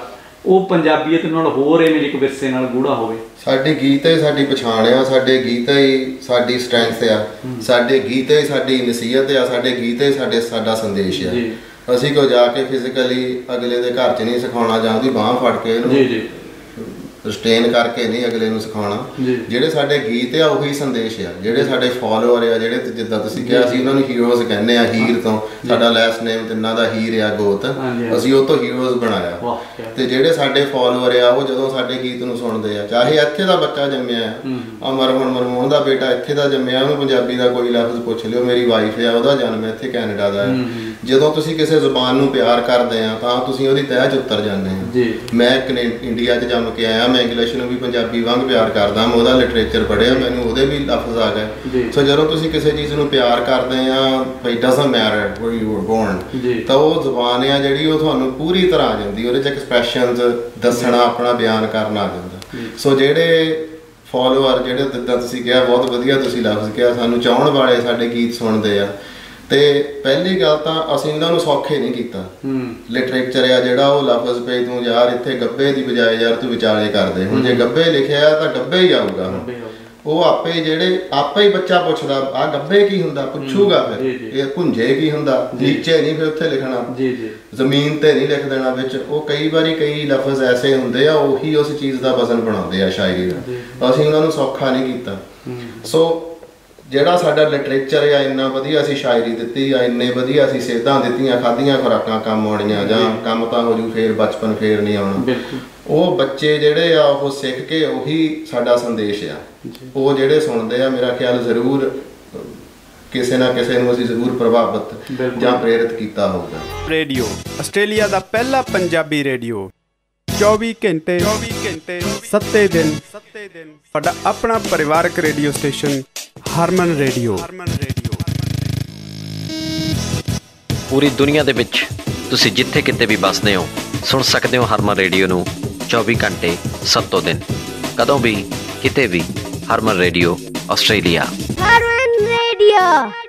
Speaker 2: ਉਹ ਪੰਜਾਬੀਅਤ ਨਾਲ ਹੋਰ ਇਵੇਂ ਇੱਕ ਵਿਰਸੇ ਨਾਲ ਗੂੜਾ ਹੋਵੇ।
Speaker 1: ਸਾਡੇ ਗੀਤ ਹੀ ਸਾਡੀ ਪਛਾਣ ਆ, ਸਾਡੇ ਗੀਤ ਹੀ ਸਾਡੀ ਸਟਰੈਂਥ ਆ, ਸਾਡੇ ਗੀਤ ਹੀ ਸਾਡੀ ਨਸੀਹਤ ਆ, ਸਾਡੇ ਗੀਤ ਹੀ ਸਾਡਾ ਸੰਦੇਸ਼ ਆ। ਅਸੀਂ ਕੋਈ ਜਾ ਕੇ ਫਿਜ਼ੀਕਲੀ ਅਗਲੇ ਦੇ ਘਰ 'ਚ ਨਹੀਂ ਸਿਖਾਉਣਾ ਜਾਂ ਉਹਦੀ ਬਾਂਹ ਫੜ ਕੇ ਇਹਨੂੰ ਸਟੇਨ ਕਰਕੇ ਨਹੀਂ ਅਗਲੇ ਨੂੰ ਸਿਖਾਉਣਾ। ਜਿਹੜੇ ਸਾਡੇ ਗੀਤ ਆ ਉਹੀ ਸੰਦੇਸ਼ ਆ। ਜਿਹੜੇ ਸਾਡੇ ਫੋਲੋਅਰ ਆ, ਜਿਹੜੇ ਜਿੱਦਾਂ ਤੁਸੀਂ ਕਿਹਾ ਅਸੀਂ ਉਹਨਾਂ ਨੂੰ ਹੀਰੋਜ਼ ਕਹਿੰਦੇ ਆ, ਹੀਰ ਤੋਂ ਸਾਡਾ ਲੈਸਟ ਨੇਮ ਤਿੰਨਾਂ ਦਾ ਹੀਰ ਆ, ਗੋਤ, ਅਸੀਂ ਉਹ ਤੋਂ ਹੀਰੋਜ਼ ਬਣਾਇਆ। ਤੇ ਜਿਹੜੇ ਸਾਡੇ ਫੋਲੋਅਰ ਆ ਉਹ ਜਦੋਂ ਸਾਡੇ ਗੀਤ ਨੂੰ ਸੁਣਦੇ ਆ, ਚਾਹੇ ਇੱਥੇ ਦਾ ਬੱਚਾ ਜੰਮਿਆ ਆ, ਮਰਮੋਹਨ ਦਾ ਬੇਟਾ ਇੱਥੇ ਦਾ ਜੰਮਿਆ, ਉਹਨੂੰ ਪੰਜਾਬੀ ਦਾ ਕੋਈ ਲਫ਼ਜ਼ ਪੁੱਛ ਲਿਓ, ਮੇਰੀ ਵਾਈਫ ਆ ਉਹਦਾ ਜਨਮ ਇੱਥੇ ਕੈਨੇਡਾ ਦਾ ਹੈ। ਜਦੋਂ ਤੁਸੀਂ ਕਿਸੇ ਜ਼ੁਬਾਨ ਨੂੰ ਪਿਆਰ ਕਰਦੇ ਆ ਤਾਂ ਤੁਸੀਂ ਉਹਦੀ ਤਹਿ 'ਚ ਉਤਰ ਜਾਂਦੇ ਆ। ਮੈਂ ਇੰਡੀਆ 'ਚ ਜੰਮ ਕੇ ਆਇਆ, ਮੈਂ ਇੰਗਲਿਸ਼ ਨੂੰ ਵੀ ਪੰਜਾਬੀ ਵਾਂਗ ਪਿਆਰ ਕਰਦਾ, ਮੈਂ ਉਹਦਾ ਲਿਟਰੇਚਰ ਪੜ੍ਹਿਆ, ਮੈਨੂੰ ਉਹਦੇ ਵੀ ਲਫ਼ਜ਼ ਆ ਗਏ। ਸੋ ਜਦੋਂ ਤੁਸੀਂ ਕਿਸੇ ਚੀਜ਼ ਨੂੰ ਪਿਆਰ ਕਰਦੇ ਆ, it doesn't matter where you were born, ਤਾਂ ਉਹ ਜ਼ੁਬਾਨ ਆ ਜਿਹੜੀ ਉਹ ਤੁਹਾਨੂੰ ਪੂਰੀ ਤਰ੍ਹਾਂ ਆ ਜਾਂਦੀ, ਉਹਦੇ 'ਚ ਐਕਸਪ੍ਰੈਸ਼ਨਸ ਦੱਸਣਾ, ਆਪਣਾ ਬਿਆਨ ਕਰਨਾ ਆ ਜਾਂਦਾ। ਸੋ ਜਿਹੜੇ ਫੋਲੋਅਰ, ਜਿਹੜੇ ਜਿੱਦਾਂ ਤੁਸੀਂ ਕਿਹਾ ਬਹੁਤ ਵਧੀਆ ਤੁਸੀਂ ਲਫ਼ਜ਼ ਕਿਹਾ, ਸਾਨੂੰ ਚਾਹਣ ਵਾਲੇ ਸਾਡੇ ਗੀਤ ਸੁਣਦੇ ਆ, ਤੇ ਪਹਿਲੀ ਗੱਲ ਤਾਂ ਅਸੀਂ ਇਹਨਾਂ ਨੂੰ ਸੌਖੇ ਨਹੀਂ ਕੀਤਾ। ਲਿਟਰੇਚਰ ਆ ਜਿਹੜਾ ਉਹ ਲਫ਼ਜ਼ ਪੇ ਤੂੰ ਯਾਰ ਇੱਥੇ ਗੱਬੇ ਦੀ ਬਜਾਏ ਯਾਰ ਤੂੰ ਵਿਚਾਲੇ ਕਰਦੇ, ਹੁਣ ਜੇ ਗੱਬੇ ਲਿਖਿਆ ਤਾਂ ਗੱਬੇ ਹੀ ਆਊਗਾ। ਉਹ ਆਪੇ ਹੀ ਬੱਚਾ ਪੁੱਛਦਾ ਆ ਗੱਬੇ ਕੀ ਹੁੰਦਾ, ਪੁੱਛੂਗਾ ਫਿਰ ਇਹ ਭੁੰਜੇ ਕੀ ਹੁੰਦਾ, ਨੀਚੇ ਨਹੀਂ ਫਿਰ ਉੱਥੇ ਲਿਖਣਾ, ਜ਼ਮੀਨ ਤੇ ਨਹੀਂ ਲਿਖ ਦੇਣਾ ਵਿੱਚ। ਉਹ ਕਈ ਵਾਰੀ ਕਈ ਲਫ਼ਜ਼ ਐਸੇ ਹੁੰਦੇ ਆ ਉਹੀ ਉਸ ਚੀਜ਼ ਦਾ ਵਜ਼ਨ ਬਣਾਉਂਦੇ ਆ ਸ਼ਾਇਰੀ ਦਾ। ਅਸੀਂ ਉਹਨਾਂ ਨੂੰ ਸੌਖਾ ਨਹੀਂ ਕੀਤਾ। ਸੋ ਜਿਹੜਾ ਸਾਡਾ ਲਿਟਰੇਚਰ ਆ ਇੰਨਾ ਵਧੀਆ ਅਸੀਂ ਸ਼ਾਇਰੀ ਦਿੱਤੀ ਆ, ਇੰਨੇ ਵਧੀਆ ਅਸੀਂ ਸੇਧਾਂ ਦਿੱਤੀਆਂ, ਖਾਧੀਆਂ ਖੁਰਾਕਾਂ ਕੰਮ ਆਉਣੀਆਂ, ਜਾਂ ਕੰਮ ਤਾਂ ਹੋ ਜੂ ਫੇਰ ਬਚਪਨ ਫੇਰ ਨਹੀਂ ਆਉਣਾ। ਉਹ ਬੱਚੇ ਜਿਹੜੇ ਆ ਉਹ ਸਿੱਖ ਕੇ ਉਹੀ ਸਾਡਾ ਸੰਦੇਸ਼ ਆ, ਉਹ ਜਿਹੜੇ ਸੁਣਦੇ ਆ ਮੇਰਾ ਖਿਆਲ ਜ਼ਰੂਰ ਕਿਸੇ ਨਾ ਕਿਸੇ ਨੂੰ ਅਸੀਂ ਜ਼ਰੂਰ ਪ੍ਰਭਾਵਿਤ ਜਾਂ ਪ੍ਰੇਰਿਤ ਕੀਤਾ ਹੋਊਗਾ।
Speaker 4: ਰੇਡੀਓ ਆਸਟ੍ਰੇਲੀਆ ਦਾ ਪਹਿਲਾ ਪੰਜਾਬੀ ਰੇਡੀਓ, 24 ਘੰਟੇ 7 ਦਿਨ ਸਾਡਾ ਆਪਣਾ ਪਰਿਵਾਰਕ ਰੇਡੀਓ ਸਟੇਸ਼ਨ ਹਰਮਨ ਰੇਡੀਓ।
Speaker 5: ਪੂਰੀ ਦੁਨੀਆ ਦੇ ਵਿੱਚ ਤੁਸੀਂ ਜਿੱਥੇ ਕਿਤੇ ਵੀ ਵੱਸਦੇ ਹੋ ਸੁਣ ਸਕਦੇ ਹੋ ਹਰਮਨ ਰੇਡੀਓ ਨੂੰ 24 ਘੰਟੇ 7 ਦਿਨ, ਕਦੋਂ ਵੀ ਕਿਤੇ ਵੀ। Harman radio Australia.
Speaker 6: Harman radio.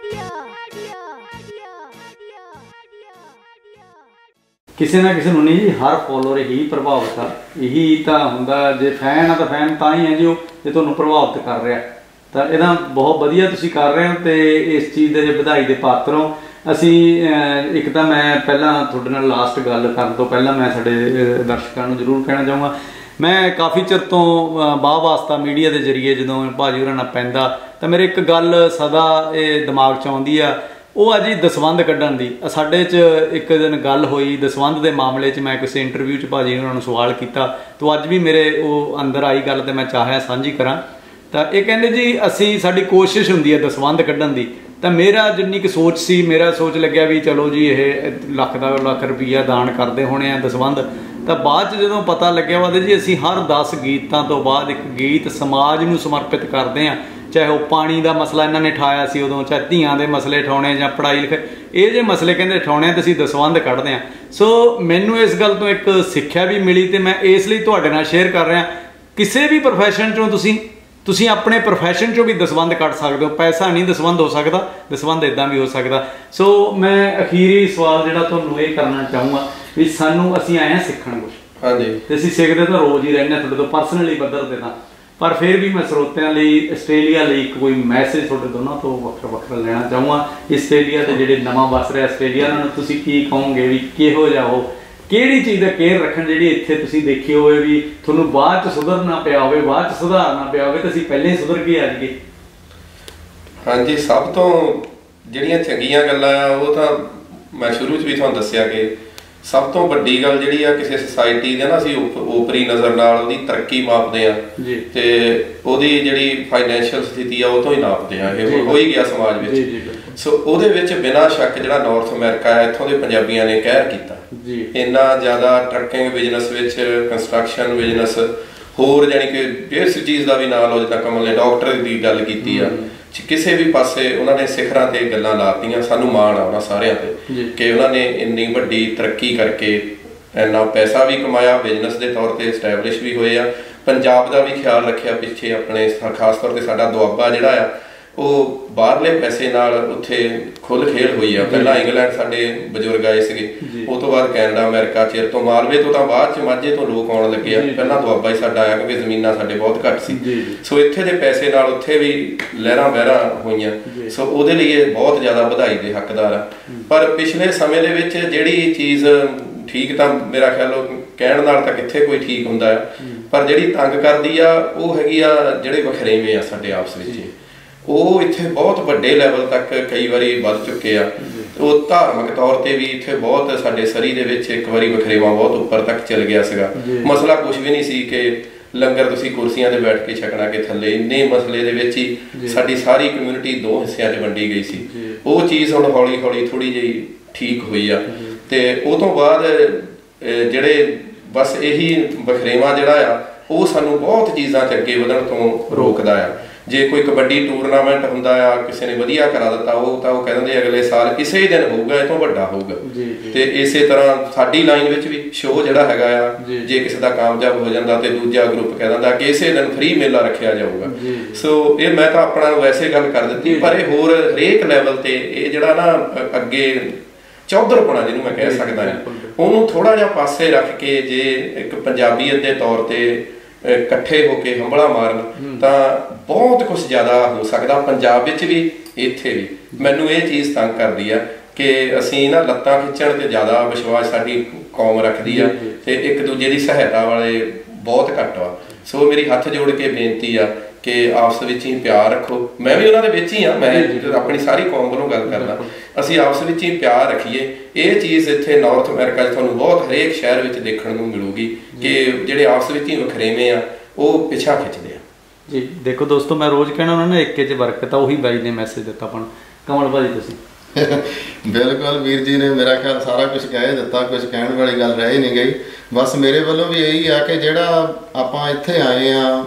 Speaker 2: ਕਿਸੇ ਨਾ ਕਿਸੇ ਨੂੰ ਨਹੀਂ ਜੀ, ਹਰ ਫੋਲੋਅਰ ਹੀ ਪ੍ਰਭਾਵਿਤ ਆ। ਇਹੀ ਤਾਂ ਹੁੰਦਾ, ਜੇ ਫੈਨ ਆ ਤਾਂ ਫੈਨ ਤਾਂ ਹੀ ਹੈ ਜੀ ਉਹ, ਜੇ ਤੁਹਾਨੂੰ ਪ੍ਰਭਾਵਿਤ ਕਰ ਰਿਹਾ ਤਾਂ ਇਹਦਾ ਬਹੁਤ ਵਧੀਆ ਤੁਸੀਂ ਕਰ ਰਹੇ ਹੋ ਤੇ ਇਸ ਚੀਜ਼ ਦੇ ਜੇ ਵਧਾਈ ਦੇ ਪਾਤਰ ਹੋ। ਅਸੀਂ ਇੱਕ ਤਾਂ ਮੈਂ ਪਹਿਲਾਂ ਤੁਹਾਡੇ ਨਾਲ ਲਾਸਟ ਗੱਲ ਕਰਨ ਤੋਂ ਪਹਿਲਾਂ ਮੈਂ ਸਾਡੇ ਦਰਸ਼ਕਾਂ ਨੂੰ ਜ਼ਰੂਰ ਕਹਿਣਾ ਚਾਹੂੰਗਾ, ਮੈਂ ਕਾਫੀ ਚਿਰ ਤੋਂ ਵਾਹ ਵਾਸਤਾ ਮੀਡੀਆ ਦੇ ਜ਼ਰੀਏ ਜਦੋਂ ਭਾਜੀ ਹੋਰਾਂ ਨਾਲ ਪੈਂਦਾ ਤਾਂ ਮੇਰੇ ਇੱਕ ਗੱਲ ਸਦਾ ਇਹ ਦਿਮਾਗ 'ਚ ਆਉਂਦੀ ਆ, ਉਹ ਆ ਜੀ ਦਸਵੰਧ ਕੱਢਣ ਦੀ। ਸਾਡੇ 'ਚ ਇੱਕ ਦਿਨ ਗੱਲ ਹੋਈ ਦਸਵੰਧ ਦੇ ਮਾਮਲੇ 'ਚ, ਮੈਂ ਕਿਸੇ ਇੰਟਰਵਿਊ 'ਚ ਭਾਜੀ ਉਹਨਾਂ ਨੂੰ ਸਵਾਲ ਕੀਤਾ ਤਾਂ ਅੱਜ ਵੀ ਮੇਰੇ ਉਹ ਅੰਦਰ ਆਈ ਗੱਲ ਤੇ ਮੈਂ ਚਾਹਿਆ ਸਾਂਝੀ ਕਰਾਂ। ਤਾਂ ਇਹ ਕਹਿੰਦੇ ਜੀ ਅਸੀਂ ਸਾਡੀ ਕੋਸ਼ਿਸ਼ ਹੁੰਦੀ ਹੈ ਦਸਵੰਧ ਕੱਢਣ ਦੀ, ਤਾਂ ਮੇਰਾ ਜਿੰਨੀ ਕੁ ਸੋਚ ਸੀ, ਮੇਰਾ ਸੋਚ ਲੱਗਿਆ ਵੀ ਚਲੋ ਜੀ ਇਹ ਲੱਖ ਰੁਪਈਆ ਦਾਨ ਕਰਦੇ ਹੋਣੇ ਆ ਦਸਵੰਧ। ਤਾਂ ਬਾਅਦ 'ਚ ਜਦੋਂ ਪਤਾ ਲੱਗਿਆ ਵਾ ਜੀ ਅਸੀਂ ਹਰ 10 ਗੀਤਾਂ ਤੋਂ ਬਾਅਦ ਇੱਕ ਗੀਤ ਸਮਾਜ ਨੂੰ ਸਮਰਪਿਤ ਕਰਦੇ ਹਾਂ, ਚਾਹੇ ਉਹ ਪਾਣੀ ਦਾ ਮਸਲਾ ਇਹਨਾਂ ਨੇ ਉਠਾਇਆ ਸੀ ਉਦੋਂ, ਚਾਹੇ ਧੀਆਂ ਦੇ ਮਸਲੇ ਉਠਾਉਣੇ ਜਾਂ ਪੜ੍ਹਾਈ ਲਿਖਾਈ, ਇਹ ਜੇ ਮਸਲੇ ਕਹਿੰਦੇ ਉਠਾਉਣੇ ਤੇ ਅਸੀਂ ਦਸਵੰਧ ਕੱਢਦੇ ਹਾਂ। ਸੋ ਮੈਨੂੰ ਇਸ ਗੱਲ ਤੋਂ ਇੱਕ ਸਿੱਖਿਆ ਵੀ ਮਿਲੀ ਤੇ ਮੈਂ ਇਸ ਲਈ ਤੁਹਾਡੇ ਨਾਲ ਸ਼ੇਅਰ ਕਰ ਰਿਹਾ। ਕਿਸੇ ਵੀ ਪ੍ਰੋਫੈਸ਼ਨ 'ਚੋਂ ਤੁਸੀਂ ਆਪਣੇ ਪ੍ਰੋਫੈਸ਼ਨ 'ਚੋਂ ਵੀ ਦਸਵੰਧ ਕੱਢ ਸਕਦੇ ਹੋ। ਪੈਸਾ ਨਹੀਂ ਦਸਵੰਧ ਹੋ ਸਕਦਾ, ਦਸਵੰਧ ਇੱਦਾਂ ਵੀ ਹੋ ਸਕਦਾ। ਸੋ ਮੈਂ ਅਖੀਰੀ ਸਵਾਲ ਜਿਹੜਾ ਤੁਹਾਨੂੰ ਇਹ ਕਰਨਾ ਚਾਹੂੰਗਾ ਵੀ ਅਸੀਂ ਆਏ ਹਾਂ ਸਿੱਖਣ ਕੁਛ, ਹਾਂਜੀ, ਤੇ ਅਸੀਂ ਸਿੱਖਦੇ ਤਾਂ ਰੋਜ਼ ਹੀ ਰਹਿੰਦੇ ਤੁਹਾਡੇ ਤੋਂ ਪਰਸਨਲੀ ਪੱਧਰ ਤੇ ਤਾਂ, ਪਰ ਫਿਰ ਵੀ ਮੈਂ ਸਰੋਤਿਆਂ ਲਈ ਆਸਟ੍ਰੇਲੀਆ ਲਈ ਇੱਕ ਕੋਈ ਮੈਸੇਜ ਤੁਹਾਡੇ ਦੋਨਾਂ ਤੋਂ ਵੱਖਰਾ ਲੈਣਾ ਚਾਹੂੰਗਾ। ਆਸਟ੍ਰੇਲੀਆ ਦੇ ਜਿਹੜੇ ਨਵਾਂ ਵਸ ਰਿਹਾ ਆਸਟ੍ਰੇਲੀਆ, ਉਹਨਾਂ ਨੂੰ ਤੁਸੀਂ ਕੀ ਕਹੋਗੇ ਵੀ ਕਿਹੋ ਜਿਹਾ ਉਹ ਕਿਹੜੀ ਚੀਜ਼ ਦਾ ਕੇਅਰ ਰੱਖਣ ਜਿਹੜੀ ਇੱਥੇ ਤੁਸੀਂ ਦੇਖੀ ਹੋਵੇ ਵੀ ਤੁਹਾਨੂੰ ਬਾਅਦ 'ਚ ਸੁਧਰਨਾ ਪਿਆ ਹੋਵੇ, ਬਾਅਦ 'ਚ ਸੁਧਾਰਨਾ ਪਿਆ ਹੋਵੇ ਤਾਂ ਅਸੀਂ ਪਹਿਲਾਂ ਹੀ ਸੁਧਰ ਕੇ ਆ ਜਾਈਏ?
Speaker 3: ਹਾਂਜੀ, ਸਭ ਤੋਂ ਜਿਹੜੀਆਂ ਚੰਗੀਆਂ ਗੱਲਾਂ ਆ ਉਹ ਤਾਂ ਮੈਂ ਸ਼ੁਰੂ 'ਚ ਵੀ ਤੁਹਾਨੂੰ ਦੱਸਿਆ ਕਿ ਸਭ ਤੋਂ ਵੱਡੀ ਗੱਲ ਜਿਹੜੀ ਆ ਕਿਸੇ ਸੁਸਾਇਟੀ ਦੇ ਨਾ ਅਸੀਂ ਓਪਰੀ ਨਜ਼ਰ ਨਾਲ ਉਹਦੀ ਤਰੱਕੀ ਮਾਪਦੇ ਆ ਤੇ ਉਹਦੀ ਜਿਹੜੀ ਫਾਈਨੈਂਸ਼ੀਅਲ ਸਥਿਤੀ ਆ ਉਹ ਤੋਂ ਹੀ ਨਾਪਦੇ ਆ। ਇਹ ਹੋ ਹੀ ਗਿਆ ਸਮਾਜ ਵਿੱਚ। ਸੋ ਉਹਦੇ ਵਿੱਚ ਬਿਨਾਂ ਸ਼ੱਕ ਜਿਹੜਾ ਨਾਰਥ ਅਮਰੀਕਾ ਹੈ, ਇੱਥੋਂ ਦੇ ਪੰਜਾਬੀਆਂ ਨੇ ਕਹਿਰ ਕੀਤਾ। ਇੰਨਾ ਜ਼ਿਆਦਾ ਟਰੱਕਿੰਗ ਬਿਜ਼ਨਸ ਵਿੱਚ, ਕੰਸਟਰਕਸ਼ਨ ਬਿਜ਼ਨਸ, ਹੋਰ ਜਾਣੀ ਕਿ ਜਿਸ ਚੀਜ਼ ਦਾ ਵੀ ਨਾਂ ਲਓ, ਜਿੱਦਾਂ ਕਮਲ ਨੇ ਡਾਕਟਰ ਦੀ ਗੱਲ ਕੀਤੀ ਆ, ਕਿਸੇ ਵੀ ਪਾਸੇ ਉਹਨਾਂ ਨੇ ਸਿਖਰਾਂ ਤੇ ਗੱਲਾਂ ਲਾਤੀਆਂ। ਸਾਨੂੰ ਮਾਣ ਆ ਉਹਨਾਂ ਸਾਰਿਆਂ ਤੇ ਕਿ ਉਹਨਾਂ ਨੇ ਇੰਨੀ ਵੱਡੀ ਤਰੱਕੀ ਕਰਕੇ ਇੰਨਾ ਪੈਸਾ ਵੀ ਕਮਾਇਆ, ਬਿਜ਼ਨਸ ਦੇ ਤੌਰ ਤੇ ਐਸਟੈਬਲਿਸ਼ ਵੀ ਹੋਏ ਆ, ਪੰਜਾਬ ਦਾ ਵੀ ਖਿਆਲ ਰੱਖਿਆ ਪਿੱਛੇ ਆਪਣੇ, ਖਾਸ ਤੌਰ ਤੇ ਸਾਡਾ ਦੁਆਬਾ ਜਿਹੜਾ ਆ ਉਹ ਬਾਹਰਲੇ ਪੈਸੇ ਨਾਲ ਉੱਥੇ ਖੁੱਲ ਖੇਲ ਹੋਈ ਆ। ਪਹਿਲਾਂ ਇੰਗਲੈਂਡ ਸਾਡੇ ਬਜ਼ੁਰਗ ਆਏ ਸੀਗੇ, ਉਹ ਤੋਂ ਬਾਅਦ ਕੈਨੇਡਾ, ਅਮਰੀਕਾ, ਚਿਰ ਤੋਂ ਮਾਲਵੇ ਤੋਂ, ਤਾਂ ਬਾਅਦ 'ਚ ਮਾਝੇ ਤੋਂ ਲੋਕ ਆਉਣ ਲੱਗੇ ਆ। ਪਹਿਲਾਂ ਦੁਆਬਾ ਹੀ ਸਾਡਾ ਆਇਆ ਕਿਉਂਕਿ ਜ਼ਮੀਨਾਂ ਸਾਡੇ ਬਹੁਤ ਘੱਟ ਸੀ। ਸੋ ਇੱਥੇ ਦੇ ਪੈਸੇ ਨਾਲ ਉੱਥੇ ਵੀ ਲਹਿਰਾਂ ਵਹਿਰਾਂ ਹੋਈਆਂ। ਸੋ ਉਹਦੇ ਲਈ ਇਹ ਬਹੁਤ ਜ਼ਿਆਦਾ ਵਧਾਈ ਦੇ ਹੱਕਦਾਰ ਆ। ਪਰ ਪਿਛਲੇ ਸਮੇਂ ਦੇ ਵਿੱਚ ਜਿਹੜੀ ਚੀਜ਼ ਠੀਕ, ਤਾਂ ਮੇਰਾ ਖਿਆਲ ਕਹਿਣ ਨਾਲ ਤਾਂ ਕਿੱਥੇ ਕੋਈ ਠੀਕ ਹੁੰਦਾ ਆ, ਪਰ ਜਿਹੜੀ ਤੰਗ ਕਰਦੀ ਆ ਉਹ ਹੈਗੀ ਆ ਜਿਹੜੇ ਵਖਰੇਵੇਂ ਆ ਸਾਡੇ ਆਪਸ ਵਿੱਚ, ਉਹ ਇੱਥੇ ਬਹੁਤ ਵੱਡੇ ਲੈਵਲ ਤੱਕ ਕਈ ਵਾਰੀ ਵੱਧ ਚੁੱਕੇ ਆ। ਉਹ ਧਾਰਮਿਕ ਤੌਰ ਤੇ ਵੀ ਇੱਥੇ ਬਹੁਤ ਸਾਡੇ ਸਰੀ ਦੇ ਵਿੱਚ ਇੱਕ ਵਾਰੀ ਵਖਰੇਵਾਂ ਬਹੁਤ ਉੱਪਰ ਤੱਕ ਚਲ ਗਿਆ ਸੀਗਾ। ਮਸਲਾ ਕੁਝ ਵੀ ਨਹੀਂ ਸੀ ਕਿ ਲੰਗਰ ਤੁਸੀਂ ਕੁਰਸੀਆਂ ਤੇ ਬੈਠ ਕੇ ਛਕਣਾ ਕਿ ਥੱਲੇ, ਇੰਨੇ ਮਸਲੇ ਦੇ ਵਿੱਚ ਹੀ ਸਾਡੀ ਸਾਰੀ ਕਮਿਊਨਿਟੀ 2 ਹਿੱਸਿਆਂ 'ਚ ਵੰਡੀ ਗਈ ਸੀ। ਉਹ ਚੀਜ਼ ਹੁਣ ਹੌਲੀ ਹੌਲੀ ਥੋੜੀ ਜਿਹੀ ਠੀਕ ਹੋਈ ਆ। ਤੇ ਉਹ ਤੋਂ ਬਾਅਦ ਜਿਹੜੇ ਬਸ ਇਹੀ ਵਖਰੇਵਾਂ ਜਿਹੜਾ ਆ ਉਹ ਸਾਨੂੰ ਬਹੁਤ ਚੀਜ਼ਾਂ 'ਚ ਅੱਗੇ ਵਧਣ ਤੋਂ ਰੋਕਦਾ ਆ। ਜੇ ਕੋਈ ਕਬੱਡੀ ਟੂਰਨਾਮੈਂਟ ਹੁੰਦਾ ਆ, ਕਿਸੇ ਨੇ ਵਧੀਆ ਕਰਾ ਦਿੱਤਾ, ਉਹ ਤਾਂ ਉਹ ਕਹਿ ਦਿੰਦੇ ਅਗਲੇ ਸਾਲ ਕਿਸੇ ਹੀ ਦਿਨ ਹੋਊਗਾ, ਇਹ ਤੋਂ ਵੱਡਾ ਹੋਊਗਾ। ਤੇ ਇਸੇ ਤਰ੍ਹਾਂ ਸਾਡੀ ਲਾਈਨ ਵਿੱਚ ਵੀ ਸ਼ੋਅ ਜਿਹੜਾ ਹੈਗਾ ਆ, ਜੇ ਕਿਸੇ ਦਾ ਕਾਮਯਾਬ ਹੋ ਜਾਂਦਾ ਤੇ ਦੂਜਾ ਗਰੁੱਪ ਕਹਿ ਦਿੰਦਾ ਕਿ ਇਸੇ ਦਿਨ ਫ੍ਰੀ ਮੇਲਾ ਰੱਖਿਆ ਜਾਊਗਾ। ਸੋ ਇਹ ਮੈਂ ਤਾਂ ਆਪਣਾ ਵੈਸੇ ਗੱਲ ਕਰ ਦਿੱਤੀ, ਪਰ ਇਹ ਹੋਰ ਹਰੇਕ ਲੈਵਲ ਤੇ ਇਹ ਜਿਹੜਾ ਨਾ ਅੱਗੇ ਚੌਧਰਪੁਣਾ ਜਿਹਨੂੰ ਮੈਂ ਕਹਿ ਸਕਦਾ ਹਾਂ, ਉਹਨੂੰ ਥੋੜਾ ਜਿਹਾ ਪਾਸੇ ਰੱਖ ਕੇ ਜੇ ਇੱਕ ਪੰਜਾਬੀਅਤ ਦੇ ਤੌਰ ਤੇ ਇਕੱਠੇ ਹੋ ਕੇ ਹੰਭਲਾ ਮਾਰਨ ਤਾਂ ਬਹੁਤ ਕੁਝ ਜ਼ਿਆਦਾ ਹੋ ਸਕਦਾ, ਪੰਜਾਬ ਵਿੱਚ ਵੀ ਇੱਥੇ ਵੀ। ਮੈਨੂੰ ਇਹ ਚੀਜ਼ ਤੰਗ ਕਰਦੀ ਆ ਕਿ ਅਸੀਂ ਨਾ ਲੱਤਾਂ ਖਿੱਚਣ ਤੇ ਜ਼ਿਆਦਾ ਵਿਸ਼ਵਾਸ ਸਾਡੀ ਕੌਮ ਰੱਖਦੀ ਆ ਤੇ ਇੱਕ ਦੂਜੇ ਦੀ ਸਹਾਇਤਾ ਵਾਲੇ ਬਹੁਤ ਘੱਟ ਵਾ। ਸੋ ਮੇਰੀ ਹੱਥ ਜੋੜ ਕੇ ਬੇਨਤੀ ਆ ਕਿ ਆਪਸ ਵਿੱਚ ਹੀ ਪਿਆਰ ਰੱਖੋ। ਮੈਂ ਵੀ ਉਹਨਾਂ ਦੇ ਵਿੱਚ ਹੀ ਆ, ਮੈਂ ਆਪਣੀ ਸਾਰੀ ਕੌਮ ਵੱਲੋਂ ਗੱਲ ਕਰਦਾ, ਅਸੀਂ ਆਪਸ ਵਿੱਚ ਹੀ ਪਿਆਰ ਰੱਖੀਏ। ਇਹ ਚੀਜ਼ ਇੱਥੇ ਨਾਰਥ ਅਮਰੀਕਾ 'ਚ ਤੁਹਾਨੂੰ ਬਹੁਤ ਹਰੇਕ ਸ਼ਹਿਰ ਵਿੱਚ ਦੇਖਣ ਨੂੰ ਮਿਲੂਗੀ ਕਿ ਜਿਹੜੇ ਆਪਸ ਵਿੱਚ ਹੀ ਵਖਰੇਵੇਂ ਆ ਉਹ ਪਿੱਛਾ ਖਿੱਚਦੇ ਆ।
Speaker 2: ਜੀ ਦੇਖੋ ਦੋਸਤੋ, ਮੈਂ ਰੋਜ਼ ਕਹਿਣਾ ਉਹਨਾਂ ਨੇ ਏਕੇ 'ਚ ਬਰਕਤ ਆ, ਉਹੀ ਬਾਈ ਨੇ ਮੈਸੇਜ ਦਿੱਤਾ ਆਪਾਂ ਨੂੰ। ਕਮਲ ਭਾਜੀ ਤੁਸੀਂ
Speaker 1: ਬਿਲਕੁਲ ਵੀਰ ਜੀ ਨੇ ਮੇਰਾ ਖਿਆਲ ਸਾਰਾ ਕੁਝ ਕਹਿ ਦਿੱਤਾ, ਕੁਝ ਕਹਿਣ ਵਾਲੀ ਗੱਲ ਰਹਿ ਹੀ ਨਹੀਂ ਗਈ। ਬਸ ਮੇਰੇ ਵੱਲੋਂ ਵੀ ਇਹੀ ਆ ਕਿ ਜਿਹੜਾ ਆਪਾਂ ਇੱਥੇ ਆਏ ਆ,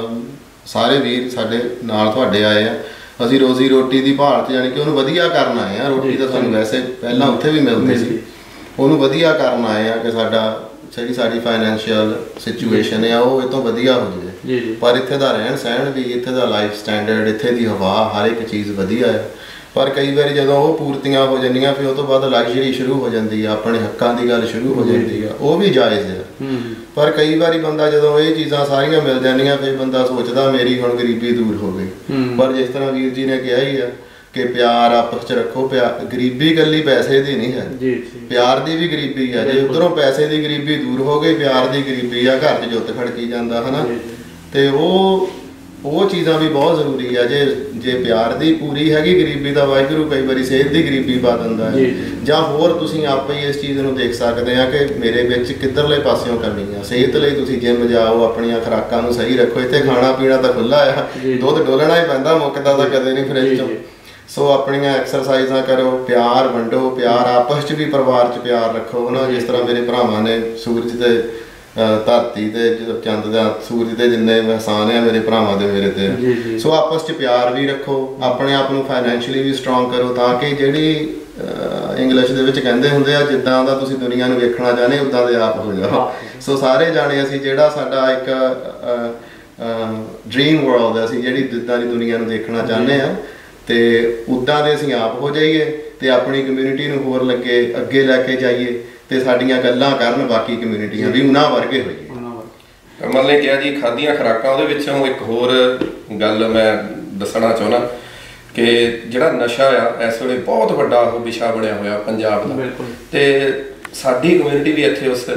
Speaker 1: ਸਾਰੇ ਵੀਰ ਸਾਡੇ ਨਾਲ ਤੁਹਾਡੇ ਆਏ ਆ, ਅਸੀਂ ਰੋਜ਼ੀ ਰੋਟੀ ਦੀ ਭਾਲ 'ਚ ਜਾਣੀ ਕਿ ਉਹਨੂੰ ਵਧੀਆ ਕਰਨ ਆਏ ਆ। ਰੋਟੀ ਤਾਂ ਸਾਨੂੰ ਵੈਸੇ ਪਹਿਲਾਂ ਉੱਥੇ ਵੀ ਮਿਲਦੀ ਸੀ, ਉਹਨੂੰ ਵਧੀਆ ਕਰਨ ਆਏ ਆ ਕਿ ਜਿਹੜੀ ਸਾਡੀ ਫਾਈਨੈਂਸ਼ੀਅਲ ਸਿਚੁਏਸ਼ਨ ਆ ਉਹ ਇਹ ਤੋਂ ਵਧੀਆ ਹੋ ਜਾਵੇ। ਪਰ ਇੱਥੇ ਦਾ ਰਹਿਣ ਸਹਿਣ ਵੀ, ਇੱਥੇ ਦਾ ਲਾਈਫ ਸਟੈਂਡਰਡ, ਇੱਥੇ ਦੀ ਹਵਾ, ਹਰ ਇੱਕ ਚੀਜ਼ ਵਧੀਆ ਹੈ। ਪਰ ਕਈ ਵਾਰੀ ਜਦੋਂ ਉਹ ਪੂਰਤੀਆਂ ਹੋ ਜਾਂਦੀਆਂ ਫਿਰ ਉਹ ਤੋਂ ਬਾਅਦ ਲਗਜ਼ਰੀ ਸ਼ੁਰੂ ਹੋ ਜਾਂਦੀ ਆ, ਆਪਣੇ ਹੱਕਾਂ ਦੀ ਗੱਲ ਸ਼ੁਰੂ ਹੋ ਜਾਂਦੀ ਆ, ਉਹ ਵੀ ਜਾਇਜ਼ ਆ। ਪਰ ਕਈ ਵਾਰੀ ਬੰਦਾ ਜਦੋਂ ਇਹ ਚੀਜ਼ਾਂ ਸਾਰੀਆਂ ਮਿਲ ਜਾਂਦੀਆਂ ਫਿਰ ਬੰਦਾ ਸੋਚਦਾ ਮੇਰੀ ਹੁਣ ਗਰੀਬੀ ਦੂਰ ਹੋ ਗਈ। ਪਰ ਜਿਸ ਤਰ੍ਹਾਂ ਵੀਰ ਜੀ ਨੇ ਕਿਹਾ ਹੀ ਆ ਕਿ ਪਿਆਰ ਆਪਸ 'ਚ ਰੱਖੋ। ਗਰੀਬੀ ਇਕੱਲੀ ਪੈਸੇ ਦੀ ਨਹੀਂ ਹੈ, ਪਿਆਰ ਦੀ ਵੀ ਗਰੀਬੀ ਆ। ਜੇ ਉੱਧਰੋਂ ਪੈਸੇ ਦੀ ਗਰੀਬੀ ਦੂਰ ਹੋ ਗਈ, ਪਿਆਰ ਦੀ ਗਰੀਬੀ ਆ, ਘਰ 'ਚ ਜੁੱਤ ਖੜਕੀ ਜਾਂਦਾ ਹਨਾ। ਤੇ ਉਹ ਚੀਜ਼ਾਂ ਵੀ ਬਹੁਤ ਜ਼ਰੂਰੀ ਆ। ਜੇ ਪਿਆਰ ਦੀ ਪੂਰੀ ਹੈਗੀ ਗਰੀਬੀ ਦਾ, ਵਾਹਿਗੁਰੂ ਕਈ ਵਾਰੀ ਸਿਹਤ ਦੀ ਗਰੀਬੀ ਪਾ ਦਿੰਦਾ ਹੈ। ਜਾਂ ਹੋਰ ਤੁਸੀਂ ਆਪੇ ਹੀ ਇਸ ਚੀਜ਼ ਨੂੰ ਦੇਖ ਸਕਦੇ ਆ ਕਿ ਮੇਰੇ ਵਿੱਚ ਕਿੱਧਰਲੇ ਪਾਸਿਓਂ ਕਮੀ ਆ। ਸਿਹਤ ਲਈ ਤੁਸੀਂ ਜਿਮ ਜਾਓ, ਆਪਣੀਆਂ ਖੁਰਾਕਾਂ ਨੂੰ ਸਹੀ ਰੱਖੋ। ਇੱਥੇ ਖਾਣਾ ਪੀਣਾ ਤਾਂ ਖੁੱਲ੍ਹਾ ਆ, ਦੁੱਧ ਡੋਲਣਾ ਹੀ ਪੈਂਦਾ, ਮੁੱਕਦਾ ਤਾਂ ਕਦੇ ਨਹੀਂ ਫਰਿੱਜ 'ਚੋਂ। ਸੋ ਆਪਣੀਆਂ ਐਕਸਰਸਾਈਜ਼ਾਂ ਕਰੋ, ਪਿਆਰ ਵੰਡੋ, ਪਿਆਰ ਆਪਸ 'ਚ ਵੀ ਪਰਿਵਾਰ 'ਚ ਪਿਆਰ ਰੱਖੋ ਨਾ। ਜਿਸ ਤਰ੍ਹਾਂ ਮੇਰੇ ਭਰਾਵਾਂ ਨੇ ਸੂਰਜ ਤੇ ਧਰਤੀ ਤੇ ਚੰਦ ਦਾ ਸੂਰਜ ਤੇ ਜਿੰਨੇ ਅਹਿਸਾਨ ਆ ਮੇਰੇ ਭਰਾਵਾਂ ਦੇ ਮੇਰੇ ਤੇ। ਸੋ ਆਪਸ 'ਚ ਪਿਆਰ ਵੀ ਰੱਖੋ, ਆਪਣੇ ਆਪ ਨੂੰ ਫਾਈਨੈਂਸ਼ੀਅਲੀ ਵੀ ਸਟਰੋਂਗ ਕਰੋ ਤਾਂ ਕਿ ਜਿਹੜੀ ਇੰਗਲਿਸ਼ ਦੇ ਵਿੱਚ ਕਹਿੰਦੇ ਹੁੰਦੇ ਆ ਜਿੱਦਾਂ ਦਾ ਤੁਸੀਂ ਦੁਨੀਆ ਨੂੰ ਵੇਖਣਾ ਚਾਹੁੰਦੇ ਉੱਦਾਂ ਦੇ ਆਪ ਹੋ ਜਾਓ। ਸੋ ਸਾਰੇ ਜਾਣੇ ਅਸੀਂ ਜਿਹੜਾ ਸਾਡਾ ਇੱਕ ਡ੍ਰੀਮ ਵਰਲਡ ਅਸੀਂ ਜਿਹੜੀ ਜਿੱਦਾਂ ਦੀ ਦੁਨੀਆ ਨੂੰ ਦੇਖਣਾ ਚਾਹੁੰਦੇ ਆ ਤੇ ਉੱਦਾਂ ਦੇ ਅਸੀਂ ਆਪ ਹੋ ਜਾਈਏ ਤੇ ਆਪਣੀ ਕਮਿਊਨਿਟੀ ਨੂੰ ਹੋਰ ਅੱਗੇ ਲੈ ਕੇ ਜਾਈਏ ਤੇ ਸਾਡੀਆਂ ਗੱਲਾਂ ਕਰਨ ਬਾਕੀ ਕਮਿਊਨਿਟੀਆਂ ਵੀ ਉਹਨਾਂ ਵਰਗੇ ਹੋਈਏ।
Speaker 3: ਕਮਲ ਨੇ ਕਿਹਾ ਜੀ ਖਾਧੀਆਂ ਖੁਰਾਕਾਂ, ਉਹਦੇ ਵਿੱਚੋਂ ਇੱਕ ਹੋਰ ਗੱਲ ਮੈਂ ਦੱਸਣਾ ਚਾਹੁੰਦਾ ਕਿ ਜਿਹੜਾ ਨਸ਼ਾ ਆ ਇਸ ਵੇਲੇ ਬਹੁਤ ਵੱਡਾ ਉਹ ਵਿਸ਼ਾ ਬਣਿਆ ਹੋਇਆ ਪੰਜਾਬ ਦਾ। ਤੇ ਸਾਡੀ ਕਮਿਊਨਿਟੀ ਵੀ ਇੱਥੇ ਉਸ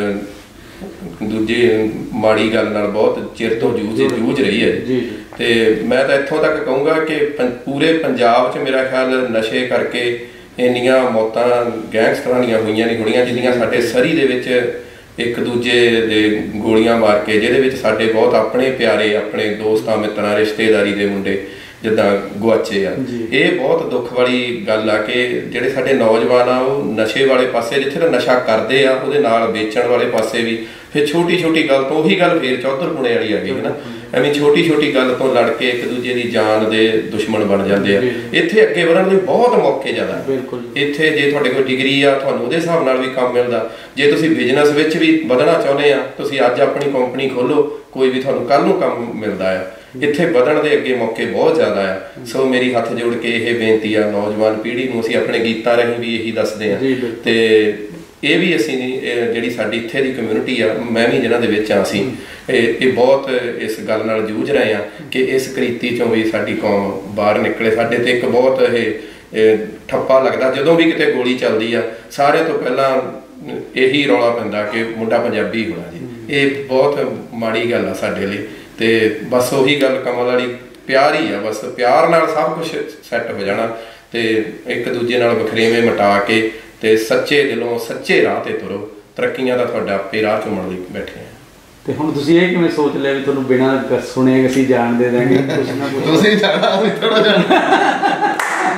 Speaker 3: ਦੂਜੀ ਮਾੜੀ ਗੱਲ ਨਾਲ ਬਹੁਤ ਚਿਰ ਤੋਂ ਜੂਝ ਰਹੀ ਹੈ। ਤੇ ਮੈਂ ਤਾਂ ਇੱਥੋਂ ਤੱਕ ਕਹੂੰਗਾ ਕਿ ਪੂਰੇ ਪੰਜਾਬ 'ਚ ਮੇਰਾ ਖਿਆਲ ਨਸ਼ੇ ਕਰਕੇ ਇੰਨੀਆਂ ਮੌਤਾਂ ਗੈਂਗਸਟਰਾਂ ਦੀਆਂ ਹੋਈਆਂ ਨਹੀਂ ਹੋਣੀਆਂ ਜਿੰਨੀਆਂ ਸਾਡੇ ਸਰੀ ਦੇ ਵਿੱਚ ਇੱਕ ਦੂਜੇ ਦੇ ਗੋਲੀਆਂ ਮਾਰ ਕੇ, ਜਿਹਦੇ ਵਿੱਚ ਸਾਡੇ ਬਹੁਤ ਆਪਣੇ ਪਿਆਰੇ, ਆਪਣੇ ਦੋਸਤਾਂ ਮਿੱਤਰਾਂ ਰਿਸ਼ਤੇਦਾਰੀ ਦੇ ਮੁੰਡੇ ਜਿੱਦਾਂ ਗੁਆਚੇ ਆ। ਇਹ ਬਹੁਤ ਦੁੱਖ ਵਾਲੀ ਗੱਲ ਆ ਕਿ ਜਿਹੜੇ ਸਾਡੇ ਨੌਜਵਾਨ ਆ ਉਹ ਨਸ਼ੇ ਵਾਲੇ ਪਾਸੇ, ਜਿੱਥੇ ਤਾਂ ਨਸ਼ਾ ਕਰਦੇ ਆ ਉਹਦੇ ਨਾਲ ਵੇਚਣ ਵਾਲੇ ਪਾਸੇ ਵੀ ਫਿਰ ਛੋਟੀ ਗੱਲ ਤੋਂ ਉਹੀ ਗੱਲ ਫੇਰ ਚੌਧਰਪੁਣੇ ਵਾਲੀ ਆ ਗਈ ਹੈ ਨਾ। ਐਵੇਂ ਛੋਟੀ ਗੱਲ ਤੋਂ ਲੜ ਕੇ ਇੱਕ ਦੂਜੇ ਦੀ ਜਾਨ ਦੇ ਦੁਸ਼ਮਣ ਬਣ ਜਾਂਦੇ ਆ। ਇੱਥੇ ਅੱਗੇ ਵਧਣ ਲਈ ਬਹੁਤ ਮੌਕੇ ਜ਼ਿਆਦਾ। ਇੱਥੇ ਜੇ ਤੁਹਾਡੇ ਕੋਲ ਡਿਗਰੀ ਆ ਤੁਹਾਨੂੰ ਉਹਦੇ ਹਿਸਾਬ ਨਾਲ ਵੀ ਕੰਮ ਮਿਲਦਾ। ਜੇ ਤੁਸੀਂ ਬਿਜ਼ਨਸ ਵਿੱਚ ਵੀ ਵਧਣਾ ਚਾਹੁੰਦੇ ਆ, ਤੁਸੀਂ ਅੱਜ ਆਪਣੀ ਕੰਪਨੀ ਖੋਲੋ, ਕੋਈ ਵੀ ਤੁਹਾਨੂੰ ਕੱਲ੍ਹ ਨੂੰ ਕੰਮ ਮਿਲਦਾ ਆ। ਇੱਥੇ ਵਧਣ ਦੇ ਅੱਗੇ ਮੌਕੇ ਬਹੁਤ ਜ਼ਿਆਦਾ ਆ। ਸੋ ਮੇਰੀ ਹੱਥ ਜੋੜ ਕੇ ਇਹ ਬੇਨਤੀ ਆ ਨੌਜਵਾਨ ਪੀੜ੍ਹੀ ਨੂੰ, ਅਸੀਂ ਆਪਣੇ ਗੀਤਾਂ ਰਾਹੀਂ ਵੀ ਇਹੀ ਦੱਸਦੇ ਆ ਤੇ ਇਹ ਵੀ ਅਸੀਂ ਜਿਹੜੀ ਸਾਡੀ ਇੱਥੇ ਦੀ ਕਮਿਊਨਿਟੀ ਆ, ਮੈਂ ਵੀ ਜਿਹਨਾਂ ਦੇ ਵਿੱਚ ਆ, ਅਸੀਂ ਇਹ ਬਹੁਤ ਇਸ ਗੱਲ ਨਾਲ ਜੂਝ ਰਹੇ ਆ ਕਿ ਇਸ ਕ੍ਰਿਤੀ ਚੋਂ ਵੀ ਸਾਡੀ ਕੌਮ ਬਾਹਰ ਨਿਕਲੇ। ਸਾਡੇ ਤੇ ਇੱਕ ਬਹੁਤ ਇਹ ਠੱਪਾ ਲੱਗਦਾ ਜਦੋਂ ਵੀ ਕਿਤੇ ਗੋਲੀ ਚੱਲਦੀ ਆ, ਸਾਰੇ ਤੋਂ ਪਹਿਲਾਂ ਇਹੀ ਰੌਲਾ ਪੈਂਦਾ ਕਿ ਮੁੰਡਾ ਪੰਜਾਬੀ ਹੋਣਾ ਜੀ। ਇਹ ਬਹੁਤ ਮਾੜੀ ਗੱਲ ਆ ਸਾਡੇ ਲਈ। ਤੇ ਬਸ ਉਹੀ ਗੱਲ ਕਮਲ ਵਾਲੀ, ਪਿਆਰ ਹੀ ਆ, ਬਸ ਪਿਆਰ ਨਾਲ ਸਭ ਕੁਝ ਸੈੱਟ ਹੋ ਜਾਣਾ ਤੇ ਇੱਕ ਦੂਜੇ ਨਾਲ ਵਖਰੇਵੇਂ ਮਿਟਾ ਕੇ ਤੇ ਸੱਚੇ ਦਿਲੋਂ ਸੱਚੇ ਰਾਹ ਤੇ ਤੁਰੋ। ਤਰੱਕੀਆਂ ਦਾ ਤੁਹਾਡਾ ਆਪੇ ਰਾਹ ਚੁੰਮਣ ਲਈ ਬੈਠੇ ਆ।
Speaker 2: ਤੇ ਹੁਣ ਤੁਸੀਂ ਇਹ ਕਿਵੇਂ ਸੋਚ ਲਿਆ ਵੀ ਤੁਹਾਨੂੰ ਬਿਨਾਂ ਸੁਣੇ ਅਸੀਂ ਜਾਣ ਦੇ ਦਾਂਗੇ? ਕੁਛ ਨਾ ਕੁਛ
Speaker 1: ਤੁਸੀਂ ਜਾਣਾ, ਅਸੀਂ ਥੋੜਾ ਜਾਣਾ,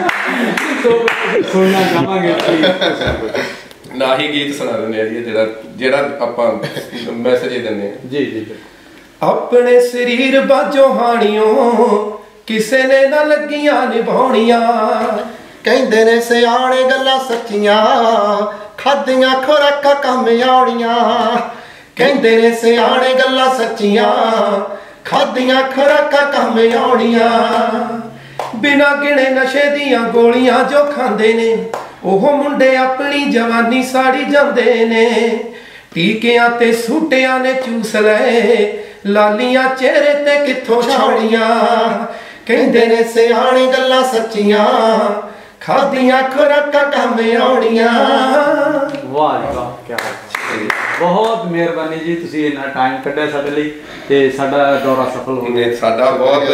Speaker 2: ਸੁਣਨਾ ਚਾਹਾਂਗੇ।
Speaker 3: ਨਾ ਹੀ ਗੀਤ ਸੁਣਾ ਦਿੰਦੇ ਆ ਜੀ, ਜਿਹੜਾ ਆਪਾਂ ਮੈਸੇਜ ਦਿੰਦੇ ਆ।
Speaker 2: ਜੀ ਜੀ।
Speaker 3: ਆਪਣੇ ਸਰੀਰ ਬਾਝੋਂ ਹਾਣੀਓ ਕਿਸੇ ਨੇ ਨਾ ਲੱਗੀਆਂ ਨਿਭਾਉਣੀਆਂ,
Speaker 1: ਕਹਿੰਦੇ ਨੇ ਸਿਆਣੇ ਗੱਲਾਂ ਸੱਚੀਆਂ, ਖਾਧੀਆਂ ਖੁਰਾਕਾਂ ਕੰਮ ਆਉਣੀਆਂ। ਕਹਿੰਦੇ ਨੇ ਸਿਆਣੇ ਗੱਲਾਂ ਸੱਚੀਆਂ, ਖਾਧੀਆਂ ਖੁਰਾਕਾਂ ਕੰਮ ਆਉਣੀਆਂ। ਬਿਨਾਂ ਗਿਣੇ ਨਸ਼ੇ ਦੀਆਂ ਗੋਲੀਆਂ ਜੋ ਖਾਂਦੇ ਨੇ, ਉਹ ਮੁੰਡੇ ਆਪਣੀ ਜਵਾਨੀ ਸਾੜੀ ਜਾਂਦੇ ਨੇ। ਟੀਕਿਆਂ ਤੇ ਸੂਟਿਆਂ ਨੇ ਚੂਸ ਲਏ, ਲਾਲੀਆਂ ਚਿਹਰੇ ਤੇ ਕਿੱਥੋਂ ਛਾਉਣੀਆਂ। ਕਹਿੰਦੇ ਨੇ ਸਿਆਣੇ ਗੱਲਾਂ ਸੱਚੀਆਂ, ਖਾਧੀਆਂ ਖੁਰਾਕਾਂ ਕੰਮ ਆਉਣੀਆਂ।
Speaker 2: ਵਾਹ ਜੀ ਵਾਹ, ਕੀ ਬਹੁਤ ਮਿਹਰਬਾਨੀ ਜੀ, ਤੁਸੀਂ ਇੰਨਾ ਟਾਈਮ ਕੱਢਿਆ ਸਾਡੇ ਲਈ ਤੇ ਸਾਡਾ ਦੌਰਾ ਸਫਲ ਹੋ ਗਿਆ।
Speaker 3: ਸਾਡਾ ਬਹੁਤ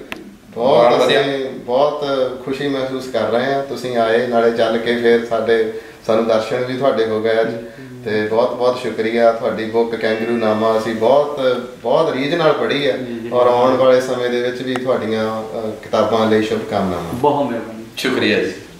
Speaker 1: ਬਹੁਤ ਖੁਸ਼ੀ ਮਹਿਸੂਸ ਕਰ ਰਹੇ ਹਾਂ। ਤੁਸੀਂ ਆਏ, ਨਾਲੇ ਚੱਲ ਕੇ ਫਿਰ ਸਾਨੂੰ ਦਰਸ਼ਨ ਵੀ ਤੁਹਾਡੇ ਹੋ ਗਏ ਅੱਜ। ਤੇ ਬਹੁਤ ਬਹੁਤ ਸ਼ੁਕਰੀਆ। ਤੁਹਾਡੀ ਬੁੱਕ ਕੈਂਗਰੂਨਾਮਾ ਅਸੀਂ ਬਹੁਤ ਰੀਝ ਨਾਲ ਪੜ੍ਹੀ ਹੈ ਔਰ ਆਉਣ ਵਾਲੇ ਸਮੇਂ ਦੇ ਵਿੱਚ ਵੀ ਤੁਹਾਡੀਆਂ ਕਿਤਾਬਾਂ ਲਈ ਸ਼ੁਭਕਾਮਨਾਵਾਂ।
Speaker 2: ਬਹੁਤ ਮਿਹਰਬਾਨੀ,
Speaker 3: ਸ਼ੁਕਰੀਆ ਜੀ।